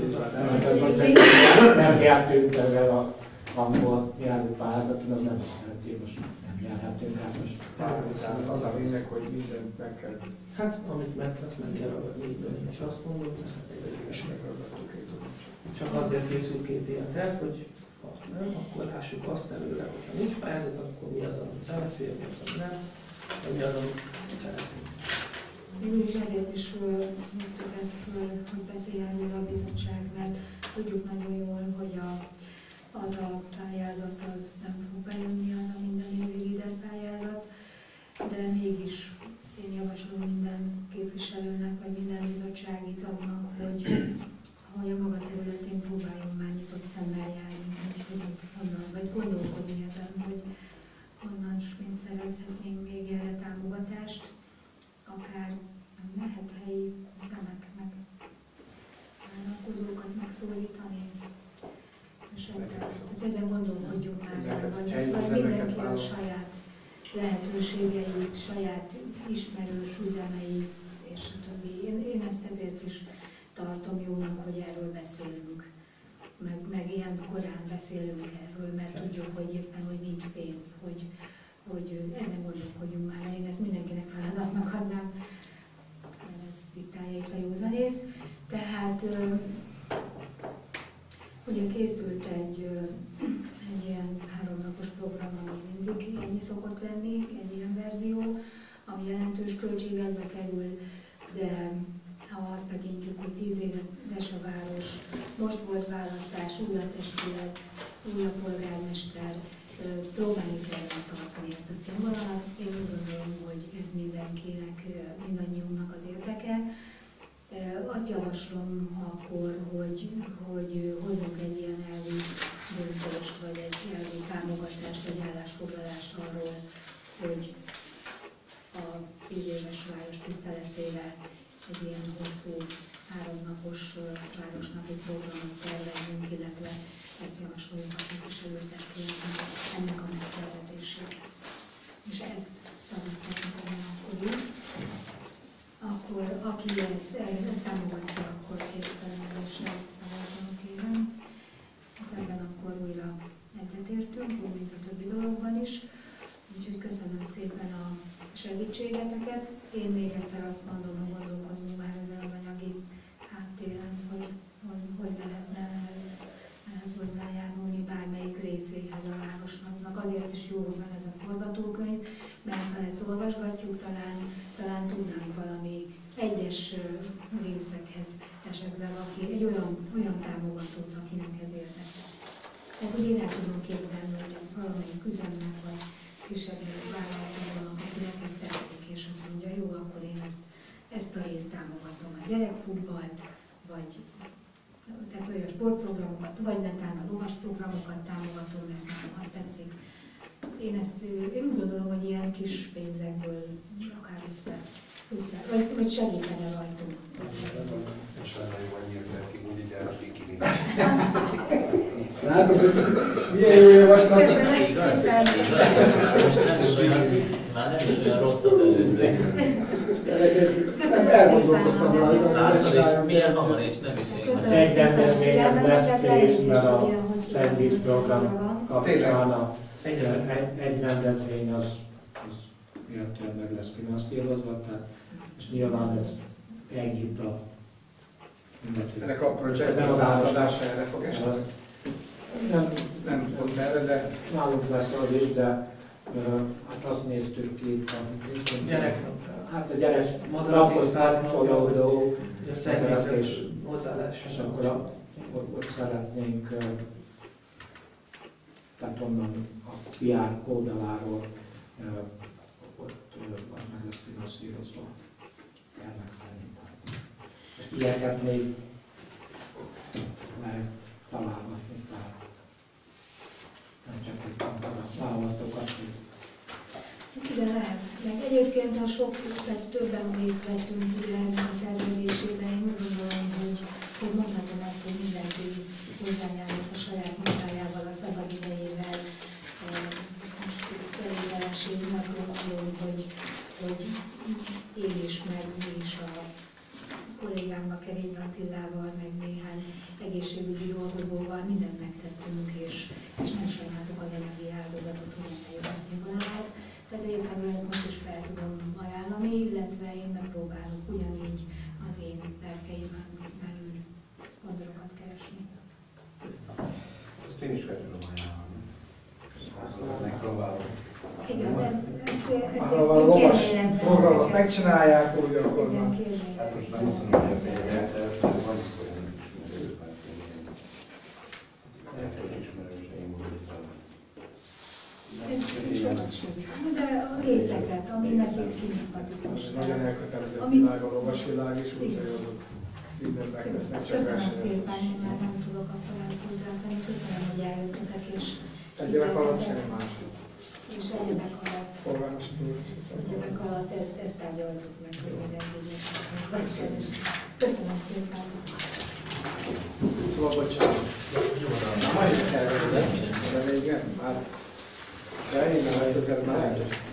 Nem jártunk ezzel a angol nyelvű pályázaton, az nem jelenti, most nem járhatunk át most. Tehát az a lényeg, hogy mindent meg kell. Hát, amit meg kell, azt meg kell ragadni, én is azt mondom, És megragadtuk egy dolgot. csak azért készült 2 ilyen terv, hogy ha nem, akkor lássuk azt előre, hogyha nincs pályázat, akkor mi az, amit elfér, mi az, ami nem, vagy mi az, amit szeretnénk. Végül is ezért is hoztuk ezt föl, hogy beszéljen róla a bizottság, mert tudjuk nagyon jól, hogy az a pályázat az nem fog bejönni, az a minden évi líder pályázat, de mégis én javaslom minden képviselőnek, vagy minden bizottsági tagnak, hogy a maga területén próbáljon már nyitott szemmel járni, hogy honnan, vagy gondolkodni ezen, hogy honnan mint szerezhetnénk még erre támogatást, akár lehet helyi üzemek, meg vállalkozókat megszólítani. Tehát ezen gondolkodjunk már, vagy mindenki a saját lehetőségeit, saját ismerős üzemei, és a többi. Én ezt ezért is tartom jónak, hogy erről beszélünk. Meg ilyen korán beszélünk erről, mert tudjuk, hogy éppen, hogy nincs pénz, hogy ezen gondolkodjunk már. Én ezt mindenkinek feladatnak adnám, mert ez diktálja itt a józanész. Tehát ugye készült egy ilyen 3 napos program, ami mindig ennyi szokott lenni, egy ilyen verzió, ami jelentős költségekbe kerül, de ha azt tekintjük, hogy 10 éves a város, most volt választás, új a testület, új a polgármester, próbálni kellene tartani ezt a színvonalat. Én úgy gondolom, hogy ez mindenkinek, mindannyiunknak az érdeke. Azt javaslom akkor, hogy hozzunk egy ilyen elvi döntést, vagy egy elvi támogatást, vagy állásfoglalást arról, hogy a 10 éves város tiszteletére egy ilyen hosszú 3 napos városnapi programot tervezünk, illetve ezt javasoljuk a képviselőtestületnek, ennek a megszervezését. És ezt szavaztatni akkor aki ezt támogatja, akkor készfelemeléssel szavazzon, kérem. Hát ebben akkor újra egyetértünk, úgy, mint a többi dologban is. Úgyhogy köszönöm szépen a segítségeteket. Én még egyszer azt mondom, hogy gondolkozzunk már ezzel az anyagi háttéren, hogy lehetne ehhez hozzájárulni bármelyik részéhez a városnak. Azért is jó, hogy van ez a forgatókönyv, mert ha ezt olvasgatjuk, talán tudnánk valami egyes részekhez esetleg, aki egy olyan támogatót, akinek ez érdeke. Tehát, hogy én el tudom képzelni, hogy valamelyik üzemnek vagy kisebb vállalatban, akinek ez tetszik, és azt mondja, jó, akkor én ezt a részt támogatom, a gyerekfutballt, vagy tehát olyan sportprogramokat, vagy netán a lovas programokat támogatom, mert nekem azt tetszik. Én úgy gondolom, hogy ilyen kis pénzekből akár össze vagy segítene rajtunk. És lenne jó, hogy nyílták ki, úgy így el a bikini. Látod, milyen jó javaslat? Már nem is olyan rossz az előző. Elgondolkodtam rajta. Látod, és milyen hamar, és nem is én. Egy rendezvény az lesz Pécsben a szentvízprogram kapcsán. Egy rendezvény az értően meg lesz finanszírozva, tehát és nyilván ez enyhít a mindent. Ennek a projektnek az átadása erre fog esni? Nem pont erre, de Nálunk lesz az is, de hát azt néztük ki itt a hát a gyerek madraphoz kapcsolódó szennyvízes hozzáállás. és akkor ott szeretnénk tehát onnan a PR oldaláról ott az meg lesz finanszírozva. Ennek szerintem. És ilyeneket még lehet találgatni, tehát nem csak itt a vállalatokat. Ide lehet. Meg egyébként a sok, tehát többen részt vettünk ugye ennek a szervezésében, én úgy gondolom, hogy mondhatom azt, hogy mindenki hozzányárult a saját munkájával, a szabad idejével. Most szerintem én azt gondolom, hogy én is, meg mi is a kollégámmal, Kerény Attillával, meg néhány egészségügyi dolgozóval mindent megtettünk, és nem sajnáltuk az anyagi áldozatot, hogy emeljük a színvonalat. Tehát részemről ezt most is fel tudom ajánlani, illetve én megpróbálok ugyanígy az én berkeimben belül szponzorokat keresni. Ezt én is fel tudom ajánlani. Megpróbálom. Igen, ezt a lovas programot megcsinálják, úgy akkor van. Hát most nem tudom, hogy a példát, de van olyan ismerő, ez egy ismerőseim voltam. Ez sokat segít. De a részeket, ami nekik szimpatikus. Nagyon elkötelezett világ a lovasvilág is, úgyhogy mindent megtesznek, csak Köszönöm versenyezni. szépen, én már nem tudok akkor ezt hozzátenni. Köszönöm, hogy eljöttetek, és Egy évek alatt semmi más. és egyebek alatt, Polgáros túl. egyebek alatt ezt tárgyaltuk meg, hogy mindenki ügyet. Köszönöm szépen. Szóval bocsánat. Na, majd elvezet, de még nem, már de én már közel már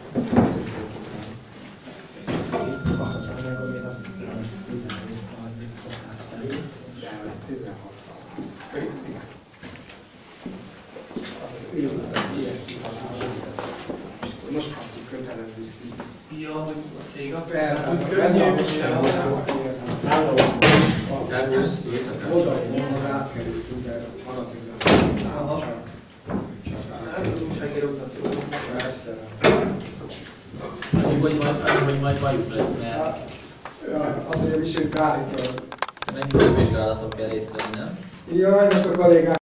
Kaphatszal meg, hogy az 15-30 szokás szerint. de ez 16. Az most kaptuk kötelező szín. Ja, hogy a cég a Persze, könnyű, Szervusz, oda átkerültünk, de alapvetően szám, hát az újságíróknak jó. persze. hogy majd bajuk lesz, mert Az, hogy a visét állítva. megint vizsgálatok kell részt venni, nem? Jaj, most a kollégám